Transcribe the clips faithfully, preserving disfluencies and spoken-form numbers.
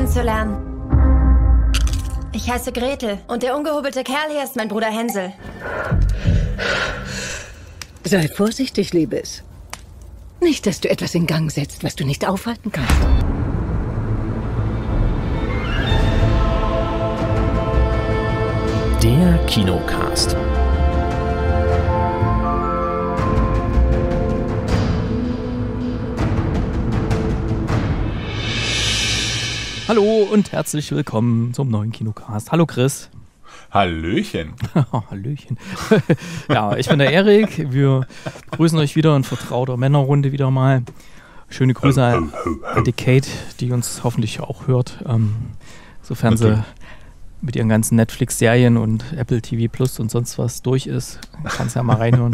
kennenzulernen. Ich heiße Gretel und der ungehobelte Kerl hier ist mein Bruder Hänsel. Sei vorsichtig, Liebes. Nicht, dass du etwas in Gang setzt, was du nicht aufhalten kannst. Der Kinocast. Hallo und herzlich willkommen zum neuen Kinocast. Hallo Chris. Hallöchen. Hallöchen. Ja, ich bin der Erik. Wir begrüßen euch wieder in vertrauter Männerrunde wieder mal. Schöne Grüße an die Kate, die uns hoffentlich auch hört, ähm, sofern okay. sie mit ihren ganzen Netflix-Serien und Apple T V Plus und sonst was durch ist. Kannst ja mal reinhören.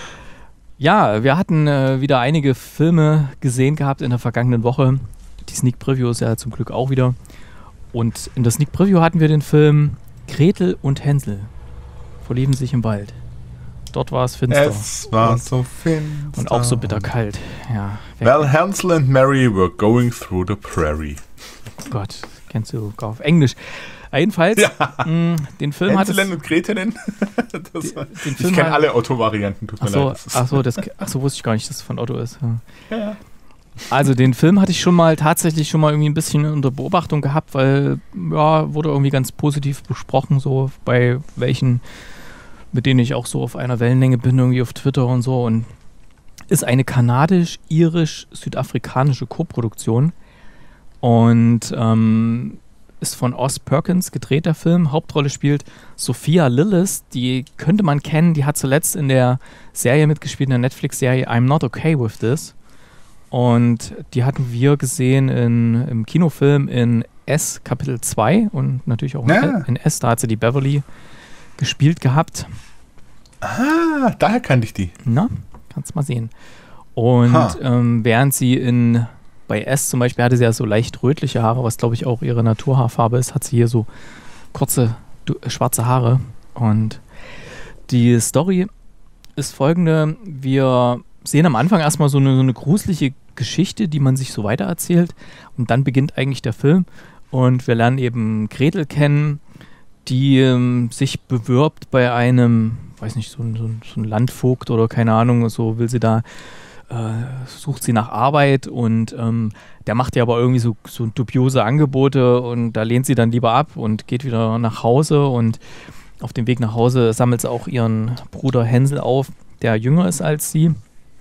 Ja, wir hatten äh, wieder einige Filme gesehen gehabt in der vergangenen Woche. Die Sneak Preview ist ja zum Glück auch wieder. Und in der Sneak Preview hatten wir den Film Gretel und Hänsel verlieben sich im Wald. Dort war es finster. Es war und, so finster. Und auch so bitterkalt. Ja, well, Hansel and Mary were going through the prairie. Oh Gott, kennst du gar auf Englisch. Jedenfalls, ja. mh, den Film hat es... Hänsel und Gretel. Ich kenne alle Otto-Varianten, tut mir leid. Achso, ach so, wusste ich gar nicht, dass es von Otto ist. Ja. Ja. Also den Film hatte ich schon mal tatsächlich schon mal irgendwie ein bisschen unter Beobachtung gehabt, weil ja, wurde irgendwie ganz positiv besprochen, so bei welchen, mit denen ich auch so auf einer Wellenlänge bin, irgendwie auf Twitter und so, und ist eine kanadisch-irisch-südafrikanische Koproduktion und ähm, ist von Oz Perkins gedreht, der Film. Hauptrolle spielt Sophia Lillis, die könnte man kennen, die hat zuletzt in der Serie mitgespielt, in der Netflix-Serie I'm Not Okay With This. Und die hatten wir gesehen in, im Kinofilm in S Kapitel zwei und natürlich auch ja. in S, da hat sie die Beverly gespielt gehabt. Ah, daher kannte ich die. Na, kannst mal sehen. Und ähm, während sie in, bei S zum Beispiel hatte sie ja so leicht rötliche Haare, was glaube ich auch ihre Naturhaarfarbe ist, hat sie hier so kurze du, schwarze Haare. Und die Story ist folgende: Wir sehen am Anfang erstmal so eine, so eine gruselige Geschichte, die man sich so weitererzählt, und dann beginnt eigentlich der Film und wir lernen eben Gretel kennen, die ähm, sich bewirbt bei einem, weiß nicht, so ein, so, ein, so ein Landvogt oder keine Ahnung, so will sie da, äh, sucht sie nach Arbeit und ähm, der macht ihr aber irgendwie so, so dubiose Angebote und da lehnt sie dann lieber ab und geht wieder nach Hause, und auf dem Weg nach Hause sammelt sie auch ihren Bruder Hänsel auf, der jünger ist als sie.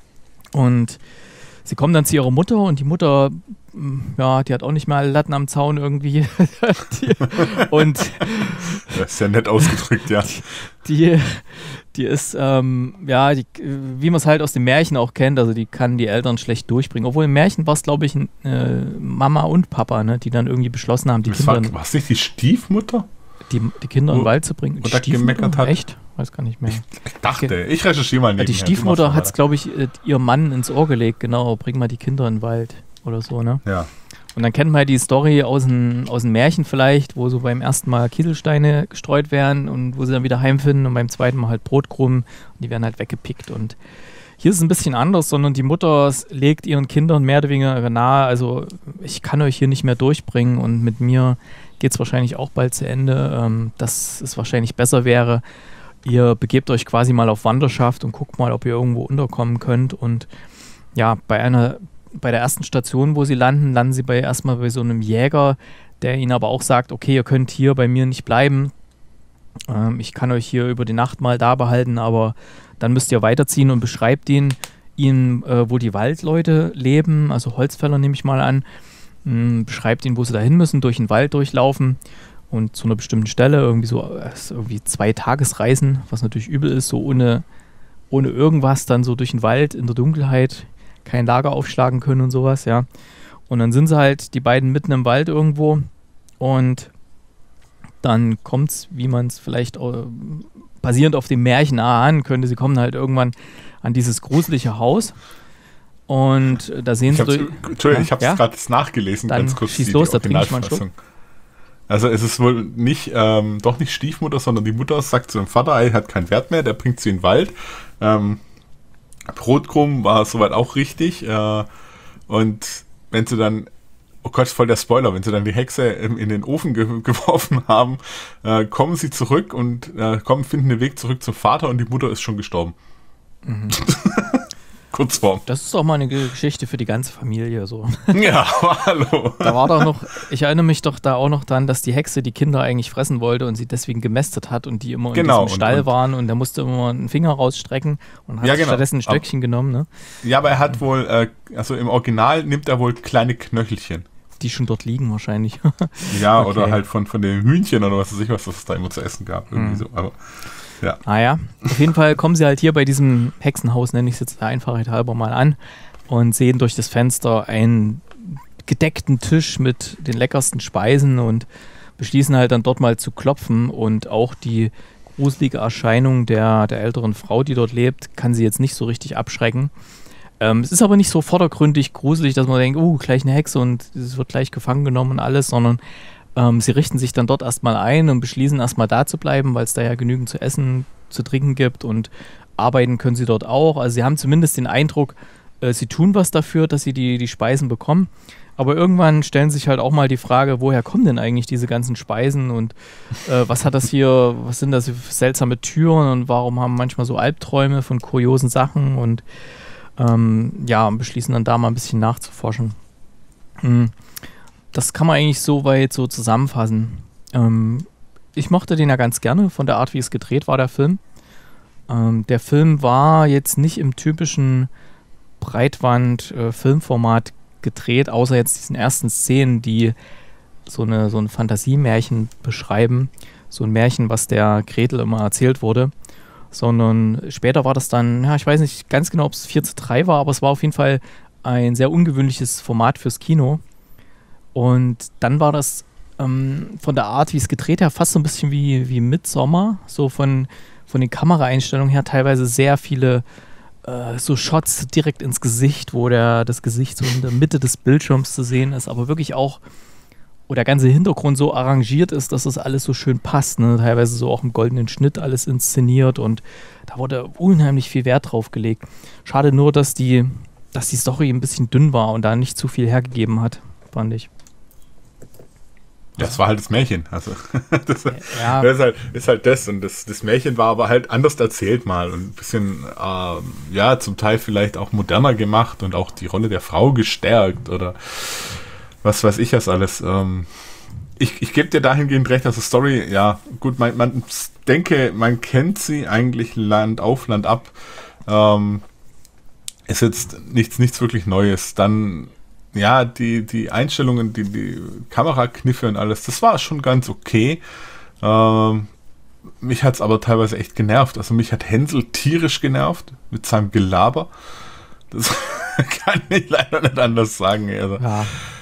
Und sie kommen dann zu ihrer Mutter und die Mutter, ja, die hat auch nicht mehr alle Latten am Zaun irgendwie. die, und das ist ja nett ausgedrückt, ja. Die, die ist, ähm, ja, die, wie man es halt aus dem Märchen auch kennt, also die kann die Eltern schlecht durchbringen. Obwohl im Märchen war es, glaube ich, äh, Mama und Papa, ne, die dann irgendwie beschlossen haben, die das Kinder... War es nicht die Stiefmutter? Die, die Kinder in den Wald zu bringen. Oder gemeckert hat. Echt? Weiß gar nicht mehr. Ich, ich dachte, ich recherchiere mal nebenher. Die Stiefmutter hat es, glaube ich, ihrem Mann ins Ohr gelegt, genau, bring mal die Kinder in den Wald oder so, ne? Ja. Und dann kennt man halt die Story aus dem aus dem Märchen vielleicht, wo so beim ersten Mal Kieselsteine gestreut werden und wo sie dann wieder heimfinden und beim zweiten Mal halt Brotkrumen und die werden halt weggepickt. Und hier ist es ein bisschen anders, sondern die Mutter legt ihren Kindern mehr oder weniger nahe, also ich kann euch hier nicht mehr durchbringen und mit mir geht es wahrscheinlich auch bald zu Ende, ähm, dass es wahrscheinlich besser wäre, ihr begebt euch quasi mal auf Wanderschaft und guckt mal, ob ihr irgendwo unterkommen könnt. Und ja, bei einer, bei der ersten Station, wo sie landen, landen sie bei erstmal bei so einem Jäger, der ihnen aber auch sagt, okay, ihr könnt hier bei mir nicht bleiben. Ähm, ich kann euch hier über die Nacht mal da behalten, aber dann müsst ihr weiterziehen, und beschreibt ihnen, ihnen äh, wo die Waldleute leben, also Holzfäller nehme ich mal an, mh, beschreibt ihnen, wo sie da hin müssen, durch den Wald durchlaufen. Und zu einer bestimmten Stelle, irgendwie so irgendwie zwei Tagesreisen, was natürlich übel ist, so ohne, ohne irgendwas dann so durch den Wald in der Dunkelheit, kein Lager aufschlagen können und sowas, ja. Und dann sind sie halt die beiden mitten im Wald irgendwo und dann kommt es, wie man es vielleicht äh, basierend auf dem Märchen ahnen könnte, sie kommen halt irgendwann an dieses gruselige Haus und da sehen ich sie... Entschuldigung, ja? Ich habe es ja? gerade nachgelesen, dann ganz kurz. Schieß die, los, die da trinke ich mal einen Schluck. Also es ist wohl nicht, ähm, doch nicht Stiefmutter, sondern die Mutter sagt zu dem Vater, er hat keinen Wert mehr, der bringt sie in den Wald. Ähm, Brotkrumm war soweit auch richtig. Äh, und wenn sie dann oh Gott, voll der Spoiler, wenn sie dann die Hexe in, in den Ofen ge- geworfen haben, äh, kommen sie zurück und äh, kommen, finden den Weg zurück zum Vater und die Mutter ist schon gestorben. Mhm. Kurzform. Das ist doch mal eine Geschichte für die ganze Familie. So. Ja, hallo. Da war doch noch, ich erinnere mich doch da auch noch dran, dass die Hexe die Kinder eigentlich fressen wollte und sie deswegen gemästet hat und die immer genau, in diesem Stall und, und waren und der musste immer einen Finger rausstrecken und hat ja, genau. stattdessen ein Stöckchen aber, genommen. Ne? Ja, aber er hat wohl, äh, also im Original nimmt er wohl kleine Knöchelchen. Die schon dort liegen wahrscheinlich. Ja, okay. Oder halt von, von den Hühnchen oder was weiß ich, was es da immer zu essen gab. Irgendwie hm. so, aber ja. Naja, auf jeden Fall kommen sie halt hier bei diesem Hexenhaus, nenne ich es jetzt der Einfachheit halber mal an, und sehen durch das Fenster einen gedeckten Tisch mit den leckersten Speisen und beschließen halt dann dort mal zu klopfen und auch die gruselige Erscheinung der, der älteren Frau, die dort lebt, kann sie jetzt nicht so richtig abschrecken. Ähm, es ist aber nicht so vordergründig gruselig, dass man denkt, oh, gleich eine Hexe und es wird gleich gefangen genommen und alles, sondern Ähm, sie richten sich dann dort erstmal ein und beschließen erstmal da zu bleiben, weil es da ja genügend zu essen, zu trinken gibt und arbeiten können sie dort auch. Also sie haben zumindest den Eindruck, äh, sie tun was dafür, dass sie die, die Speisen bekommen. Aber irgendwann stellen sich halt auch mal die Frage, woher kommen denn eigentlich diese ganzen Speisen und äh, was hat das hier, was sind das für seltsame Türen und warum haben manchmal so Albträume von kuriosen Sachen und ähm, ja, beschließen dann da mal ein bisschen nachzuforschen. Mhm. Das kann man eigentlich so weit so zusammenfassen. Ähm, ich mochte den ja ganz gerne, von der Art, wie es gedreht war, der Film. Ähm, der Film war jetzt nicht im typischen Breitwand-Filmformat gedreht, außer jetzt diesen ersten Szenen, die so, eine, so ein Fantasiemärchen beschreiben. So ein Märchen, was der Gretel immer erzählt wurde. Sondern später war das dann, ja, ich weiß nicht ganz genau, ob es vier zu drei war, aber es war auf jeden Fall ein sehr ungewöhnliches Format fürs Kino. Und dann war das ähm, von der Art, wie es gedreht hat, fast so ein bisschen wie, wie Midsommar. So von, von den Kameraeinstellungen her teilweise sehr viele äh, so Shots direkt ins Gesicht, wo der, das Gesicht so in der Mitte des Bildschirms zu sehen ist, aber wirklich auch, wo der ganze Hintergrund so arrangiert ist, dass das alles so schön passt. Ne? Teilweise so auch im goldenen Schnitt alles inszeniert und da wurde unheimlich viel Wert drauf gelegt. Schade nur, dass die, dass die Story ein bisschen dünn war und da nicht zu viel hergegeben hat, fand ich. Ja, das war halt das Märchen. Also, das, ja. das ist, halt, ist halt das. Und das, das Märchen war aber halt anders erzählt mal und ein bisschen, äh, ja, zum Teil vielleicht auch moderner gemacht und auch die Rolle der Frau gestärkt oder was weiß ich was alles. Ähm, ich ich gebe dir dahingehend recht, dass die Story, ja, gut, man, man denke, man kennt sie eigentlich Land auf, Land ab. Ähm, ist jetzt nichts, nichts wirklich Neues. Dann ja, die, die Einstellungen, die, die Kamerakniffe und alles, das war schon ganz okay. Ähm, mich hat es aber teilweise echt genervt. Also mich hat Hänsel tierisch genervt mit seinem Gelaber. Das kann ich leider nicht anders sagen. Also, ja.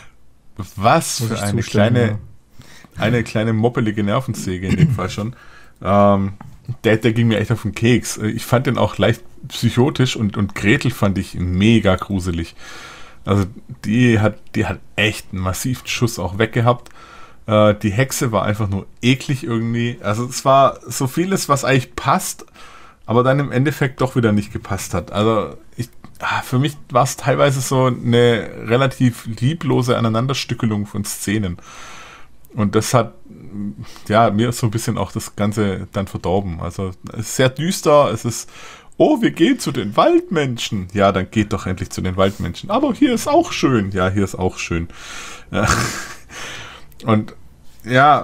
Was für eine kleine, ja. eine kleine moppelige Nervensäge in dem Fall schon. Ähm, der, der ging mir echt auf den Keks. Ich fand den auch leicht psychotisch und, und Gretel fand ich mega gruselig. Also die hat, die hat echt einen massiven Schuss auch weggehabt. Äh, die Hexe war einfach nur eklig irgendwie. Also es war so vieles, was eigentlich passt, aber dann im Endeffekt doch wieder nicht gepasst hat. Also ich, für mich war es teilweise so eine relativ lieblose Aneinanderstückelung von Szenen. Und das hat ja mir so ein bisschen auch das Ganze dann verdorben. Also es ist sehr düster, es ist oh, wir gehen zu den Waldmenschen. Ja, dann geht doch endlich zu den Waldmenschen. Aber hier ist auch schön. Ja, hier ist auch schön. Ja. Und ja.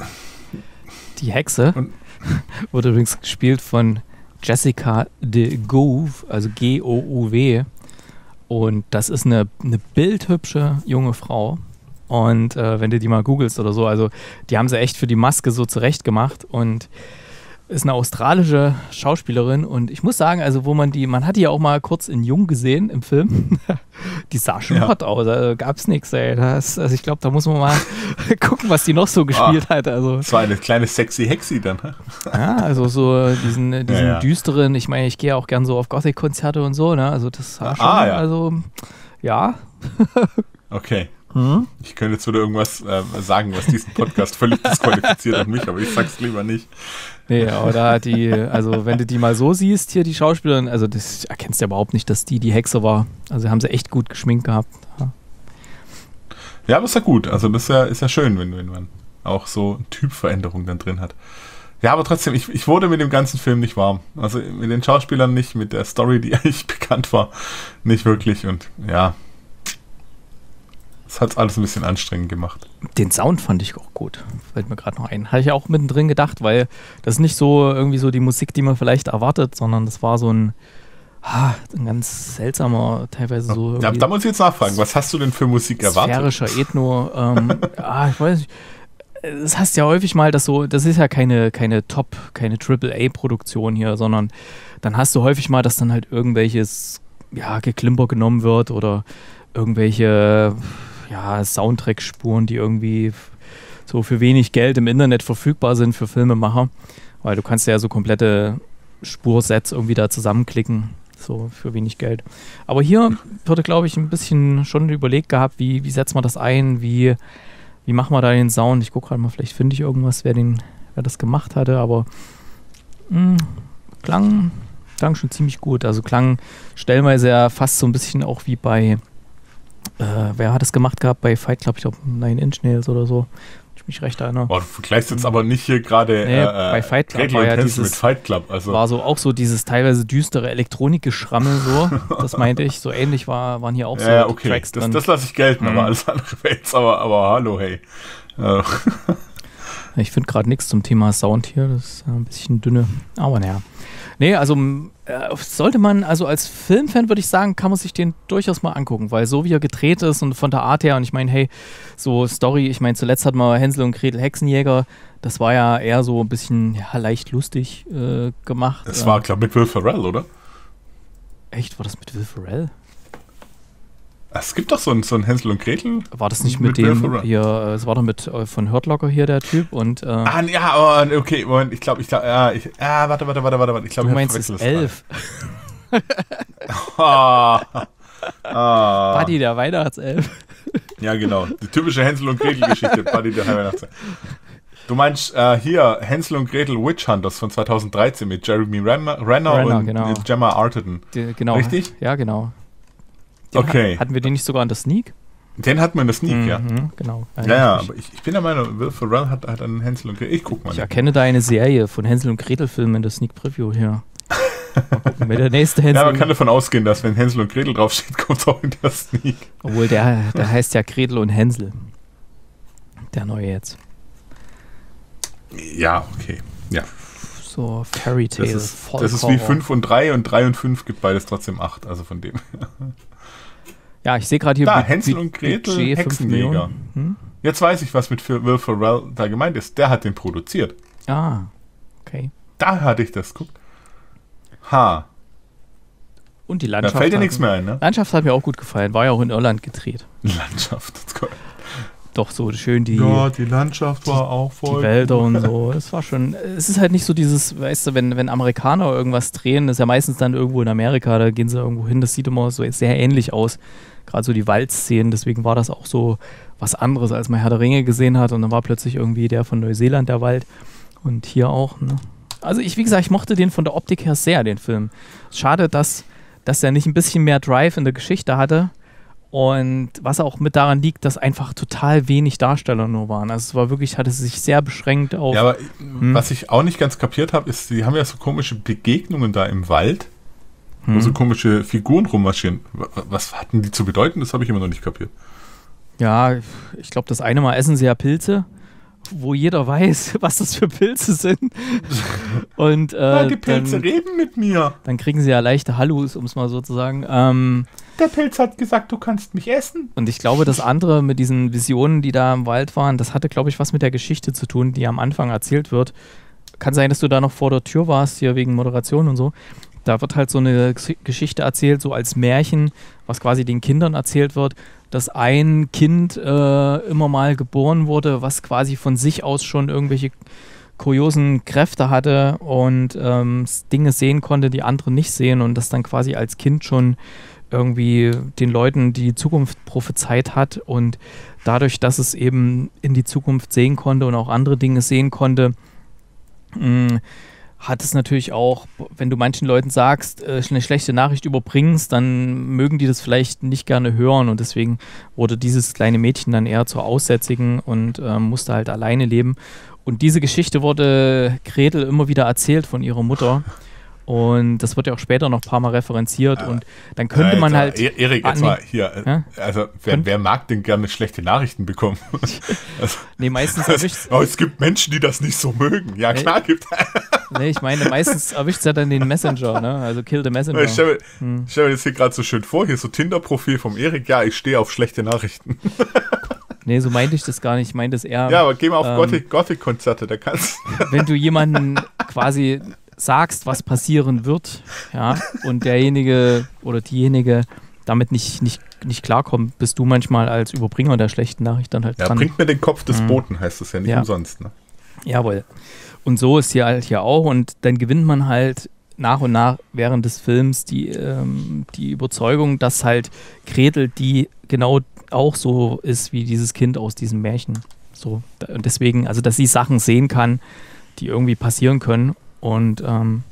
Die Hexe und, wurde übrigens gespielt von Jessica de Gouv, also G O U W. Und das ist eine, eine bildhübsche junge Frau. Und äh, wenn du die mal googelst oder so, also die haben sie echt für die Maske so zurecht gemacht und ist eine australische Schauspielerin und ich muss sagen, also wo man die, man hat die ja auch mal kurz in Jung gesehen im Film, die sah schon ja. hot aus, also gab's nichts, ey. Das, also ich glaube, da muss man mal gucken, was die noch so gespielt oh, hat. Also das war eine kleine sexy Hexi dann. Ja, also so diesen, diesen ja, ja. düsteren, ich meine, ich gehe auch gern so auf Gothic-Konzerte und so, ne, also das war schon, ah, ja. also ja. Okay. Hm? Ich könnte jetzt wieder irgendwas äh, sagen, was diesen Podcast völlig disqualifiziert an mich, aber ich sag's lieber nicht. Nee, aber da die, also wenn du die mal so siehst, hier die Schauspielerin, also das erkennst du ja überhaupt nicht, dass die die Hexe war. Also haben sie echt gut geschminkt gehabt. Ja, Ja, aber ist ja gut. Also das ist ja, ist ja schön, wenn, wenn man auch so eine Typveränderung dann drin hat. Ja, aber trotzdem, ich, ich wurde mit dem ganzen Film nicht warm. Also mit den Schauspielern nicht, mit der Story, die eigentlich bekannt war, nicht wirklich. Und ja, das hat alles ein bisschen anstrengend gemacht. Den Sound fand ich auch gut. Fällt mir gerade noch ein. Hatte ich auch mittendrin gedacht, weil das ist nicht so irgendwie so die Musik, die man vielleicht erwartet, sondern das war so ein, ah, ein ganz seltsamer, teilweise so. Ja, da muss ich jetzt nachfragen, was hast du denn für Musik erwartet? Sphärischer Ethno. Ähm, ah, ich weiß nicht. Das heißt ja häufig mal, dass so, das ist ja keine, keine Top, keine Triple A Produktion hier, sondern dann hast du häufig mal, dass dann halt irgendwelches, ja, Geklimper genommen wird oder irgendwelche, ja, Soundtrack-Spuren, die irgendwie so für wenig Geld im Internet verfügbar sind für Filmemacher, weil du kannst ja so komplette Spursets irgendwie da zusammenklicken, so für wenig Geld. Aber hier wurde, glaube ich, ein bisschen schon überlegt gehabt, wie, wie setzt man das ein, wie Wie machen wir da den Sound? Ich gucke gerade mal, vielleicht finde ich irgendwas, wer, den, wer das gemacht hatte, aber mh, klang, klang schon ziemlich gut. Also klang stellenweise ja fast so ein bisschen auch wie bei, äh, wer hat es gemacht gehabt? Bei Fight Club, ich glaube Nine Inch Nails oder so. Ich mich recht erinnere. Boah, du vergleichst jetzt aber nicht hier gerade nee, äh, bei Fight Club Gretel war und ja Hänsel dieses, mit Fight Club. Also. War so auch so dieses teilweise düstere Elektronikgeschrammel so, das meinte ich, so ähnlich war, waren hier auch so ja, okay. Tracks das, drin. Das lasse ich gelten, mhm. aber alles andere wäre jetzt aber, aber hallo, hey. Uh. Ich finde gerade nichts zum Thema Sound hier, das ist ein bisschen dünne, aber naja. Nee, also äh, sollte man, also als Filmfan würde ich sagen, kann man sich den durchaus mal angucken, weil so wie er gedreht ist und von der Art her, und ich meine, hey, so Story, ich meine, zuletzt hatten wir Hänsel und Gretel Hexenjäger, das war ja eher so ein bisschen, ja, leicht lustig äh, gemacht. Das war, glaube ich, mit Will Ferrell, oder? Echt, war das mit Will Ferrell? Es gibt doch so ein, so ein Hänsel und Gretel. War das nicht mit, mit dem hier, es war doch mit äh, von Hurt Locker hier der Typ und äh, ah, ja, aber okay, Moment, ich glaube, ich glaube, ja, ich, ja, warte, warte, warte, warte, ich glaube, du meinst es elf. oh, oh. Buddy, der Weihnachtself. Ja, genau, die typische Hänsel und Gretel-Geschichte, Buddy, der Weihnachtself. Du meinst äh, hier Hänsel und Gretel Witch Hunters von zweitausenddreizehn mit Jeremy Renner, Renner, Renner und genau. Gemma Arterton. Die, genau. Richtig? Ja, genau. Den okay. Hatten wir den nicht sogar an der Sneak? Den hatten wir in der Sneak, mhm, ja. Genau. Ja, ja, aber ich, ich bin der Meinung, Will Ferrell hat, hat einen Hänsel und Gretel. Ich guck mal. Ich erkenne da eine Serie von Hänsel und Gretel Filmen in der Sneak Preview hier. Mal gucken, wer der nächste Hänsel. Ja, man kann davon ausgehen, dass wenn Hänsel und Gretel draufsteht, kommt es auch in der Sneak. Obwohl, der, der heißt ja Gretel und Hänsel. Der neue jetzt. Ja, okay. Ja. So Fairy Tale. Das ist, das ist wie fünf und drei und drei und fünf gibt beides trotzdem acht, also von dem. Ja, ich sehe gerade hier da, Hänsel und Gretel, Hexenjäger. Hm? Jetzt weiß ich, was mit Will Ferrell da gemeint ist. Der hat den produziert. Ah, okay. Da hatte ich das, guck. Ha. Und die Landschaft. Da fällt dir nichts mehr ein, ne? Landschaft hat mir auch gut gefallen. War ja auch in Irland gedreht. Landschaft, das ist cool. Doch so schön die... Ja, die Landschaft war die, auch voll... Die Wälder und so. Es war schon... Es ist halt nicht so dieses, weißt du, wenn, wenn Amerikaner irgendwas drehen, ist ja meistens dann irgendwo in Amerika, da gehen sie irgendwo hin, das sieht immer so sehr ähnlich aus. Gerade so die Waldszenen, deswegen war das auch so was anderes, als man Herr der Ringe gesehen hat und dann war plötzlich irgendwie der von Neuseeland der Wald und hier auch, ne? Also ich, wie gesagt, ich mochte den von der Optik her sehr, den Film. Schade, dass, dass er nicht ein bisschen mehr Drive in der Geschichte hatte. Und was auch mit daran liegt, dass einfach total wenig Darsteller nur waren. Also es war wirklich, hatte sich sehr beschränkt auf... Ja, aber hm? was ich auch nicht ganz kapiert habe, ist, die haben ja so komische Begegnungen da im Wald, hm. wo so komische Figuren rummarschieren. Was hatten die zu bedeuten? Das habe ich immer noch nicht kapiert. Ja, ich glaube, das eine Mal essen sie ja Pilze, wo jeder weiß, was das für Pilze sind. Und, äh, ja, die Pilze dann, reden mit mir. Dann kriegen sie ja leichte Hallus, um es mal so zu sagen. Ähm, Der Pilz hat gesagt, du kannst mich essen. Und ich glaube, das andere mit diesen Visionen, die da im Wald waren, das hatte, glaube ich, was mit der Geschichte zu tun, die am Anfang erzählt wird. Kann sein, dass du da noch vor der Tür warst, hier wegen Moderation und so. Da wird halt so eine Geschichte erzählt, so als Märchen, was quasi den Kindern erzählt wird, dass ein Kind äh, immer mal geboren wurde, was quasi von sich aus schon irgendwelche kuriosen Kräfte hatte und ähm, Dinge sehen konnte, die andere nicht sehen und das dann quasi als Kind schon irgendwie den Leuten die Zukunft prophezeit hat und dadurch, dass es eben in die Zukunft sehen konnte und auch andere Dinge sehen konnte, mh, hat es natürlich auch, wenn du manchen Leuten sagst, äh, eine schlechte Nachricht überbringst, dann mögen die das vielleicht nicht gerne hören und deswegen wurde dieses kleine Mädchen dann eher zur Aussätzigen und äh, musste halt alleine leben. Und diese Geschichte wurde Gretel immer wieder erzählt von ihrer Mutter. Und das wird ja auch später noch ein paar Mal referenziert. Und dann könnte man halt... Erik, jetzt mal hier. Ja? Also, wer, wer mag denn gerne schlechte Nachrichten bekommen? Also, nee, meistens erwischt es... Oh, es gibt Menschen, die das nicht so mögen. Ja, nee, klar gibt Nee, ich meine, meistens erwischt es ja dann den Messenger, ne? Also kill the Messenger. Ich stelle mir, hm. stell mir das hier gerade so schön vor. Hier so Tinder-Profil vom Erik. Ja, ich stehe auf schlechte Nachrichten. Nee, so meinte ich das gar nicht. Ich meinte es eher... Ja, aber geh mal auf ähm, Gothic, Gothic-Konzerte, da kannst wenn du jemanden quasi... sagst, was passieren wird, ja, und derjenige oder diejenige damit nicht, nicht, nicht klarkommt, bist du manchmal als Überbringer der schlechten Nachricht dann halt ja, dran. Bringt mir den Kopf des mhm. Boten, heißt das ja nicht ja. umsonst. Ne? Jawohl. Und so ist hier halt hier auch und dann gewinnt man halt nach und nach während des Films die, ähm, die Überzeugung, dass halt Gretel die genau auch so ist wie dieses Kind aus diesem Märchen. So. Und deswegen, also dass sie Sachen sehen kann, die irgendwie passieren können. Und ähm,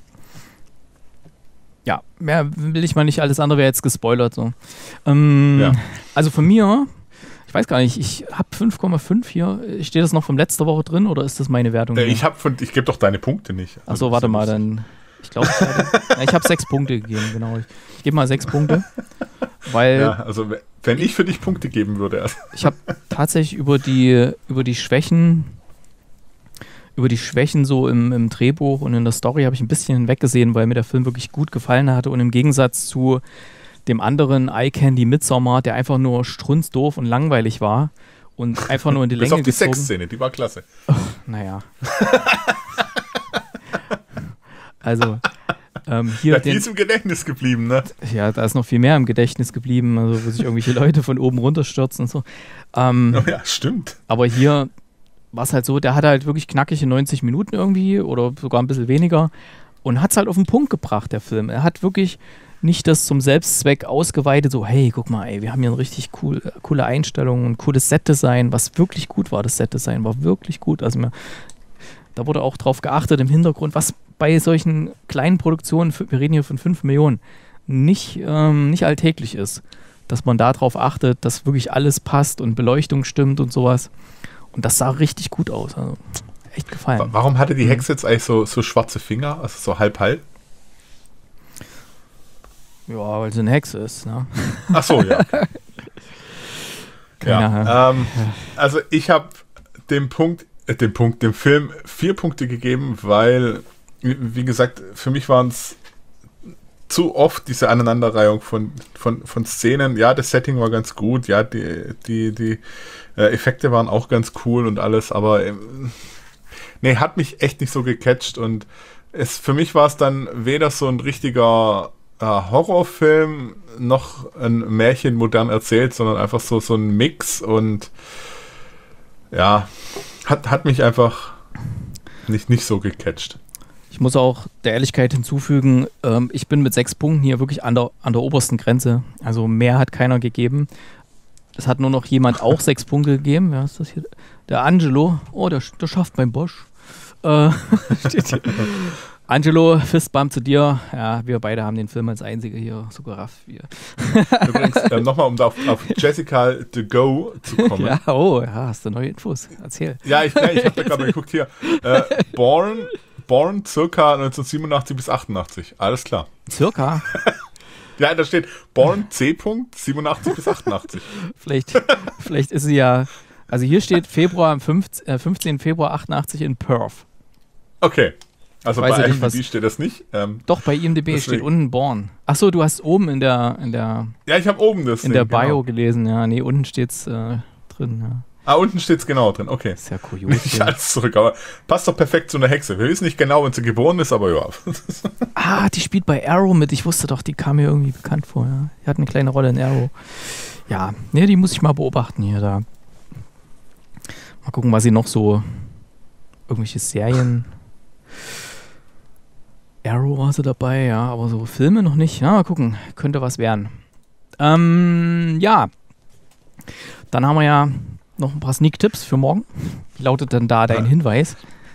ja, mehr will ich mal nicht, alles andere wäre jetzt gespoilert. So. Ähm, ja. Also von mir, ich weiß gar nicht, ich habe fünf Komma fünf hier. Steht das noch von letzter Woche drin oder ist das meine Wertung? Äh, ich habe von, ich gebe doch deine Punkte nicht. Also Achso, warte mal, dann. Ich glaube, ich, ich habe sechs Punkte gegeben, genau. Ich, ich gebe mal sechs Punkte. Weil ja, also wenn ich für dich Punkte geben würde. Also. Ich habe tatsächlich über die, über die Schwächen. Über die Schwächen so im, im Drehbuch und in der Story habe ich ein bisschen hinweggesehen, weil mir der Film wirklich gut gefallen hatte und im Gegensatz zu dem anderen Eye Candy Midsommar, der einfach nur strunzdoof und langweilig war und einfach nur in die Länge gezogen. Bis auf die Sexszene, die war klasse. Oh, naja. Also ähm, hier ja, die den, ist im Gedächtnis geblieben, ne? Ja, da ist noch viel mehr im Gedächtnis geblieben, also wo sich irgendwelche Leute von oben runterstürzen und so. Ähm, oh ja, stimmt. Aber hier war es halt so, der hatte halt wirklich knackige neunzig Minuten irgendwie oder sogar ein bisschen weniger und hat es halt auf den Punkt gebracht, der Film. Er hat wirklich nicht das zum Selbstzweck ausgeweitet, so hey, guck mal, ey, wir haben hier eine richtig cool, coole Einstellung und cooles Setdesign, was wirklich gut war, das Setdesign war wirklich gut. Also mir, da wurde auch drauf geachtet im Hintergrund, was bei solchen kleinen Produktionen, wir reden hier von fünf Millionen, nicht, ähm, nicht alltäglich ist, dass man da drauf achtet, dass wirklich alles passt und Beleuchtung stimmt und sowas. Und das sah richtig gut aus. Also echt gefallen. Warum hatte die Hexe jetzt eigentlich so, so schwarze Finger? Also so halb-halb? Ja, weil sie eine Hexe ist. Ne? Ach so, ja. ja ähm, also ich habe dem Punkt, äh, dem Punkt, dem Film vier Punkte gegeben, weil, wie gesagt, für mich waren es zu oft diese Aneinanderreihung von, von, von Szenen. Ja, das Setting war ganz gut, ja, die, die, die äh, Effekte waren auch ganz cool und alles, aber ähm, nee, hat mich echt nicht so gecatcht und es, für mich war es dann weder so ein richtiger äh, Horrorfilm noch ein Märchen modern erzählt, sondern einfach so, so ein Mix und ja, hat, hat mich einfach nicht, nicht so gecatcht. Ich muss auch der Ehrlichkeit hinzufügen, ähm, ich bin mit sechs Punkten hier wirklich an der, an der obersten Grenze. Also mehr hat keiner gegeben. Es hat nur noch jemand auch sechs Punkte gegeben. Wer ist das hier? Der Angelo. Oh, der, der schafft beim Bosch. Äh, steht hier. Angelo, Fistbump zu dir. Ja, wir beide haben den Film als einzige hier so gerafft. Wir. Übrigens, äh, nochmal, um da auf, auf Jessica to Go zu kommen. Ja, oh, ja, hast du neue Infos? Erzähl. Ja, ich, ich habe da gerade mal geguckt hier. Äh, Born... Born circa neunzehnhundertsiebenundachtzig bis achtundachtzig. Alles klar. Circa? Ja, da steht Born C. siebenundachtzig bis achtundachtzig. Vielleicht, vielleicht ist sie ja. Also hier steht Februar am fünfzehnten Februar achtundachtzig in Perth. Okay. Also bei I M D B steht das nicht. Ähm, doch, bei I M D B deswegen. Steht unten Born. Achso, du hast oben in der. In der ja, ich habe oben das. In Ding, der Bio genau. gelesen, ja. Nee, unten steht's äh, drin, ja. Ah, unten steht es genau drin, okay. Ist ja kurios. Nicht alles zurück, aber passt doch perfekt zu einer Hexe. Wir wissen nicht genau, wann sie geboren ist, aber ja. Ah, die spielt bei Arrow mit. Ich wusste doch, die kam mir irgendwie bekannt vor. Ja. Die hat eine kleine Rolle in Arrow. Ja, nee, die muss ich mal beobachten hier. Da. Mal gucken, was sie noch so. Irgendwelche Serien. Arrow war sie dabei, ja, aber so Filme noch nicht. Ja, mal gucken, könnte was werden. Ähm, ja. Dann haben wir ja noch ein paar Sneak-Tipps für morgen. Wie lautet denn da dein Hinweis?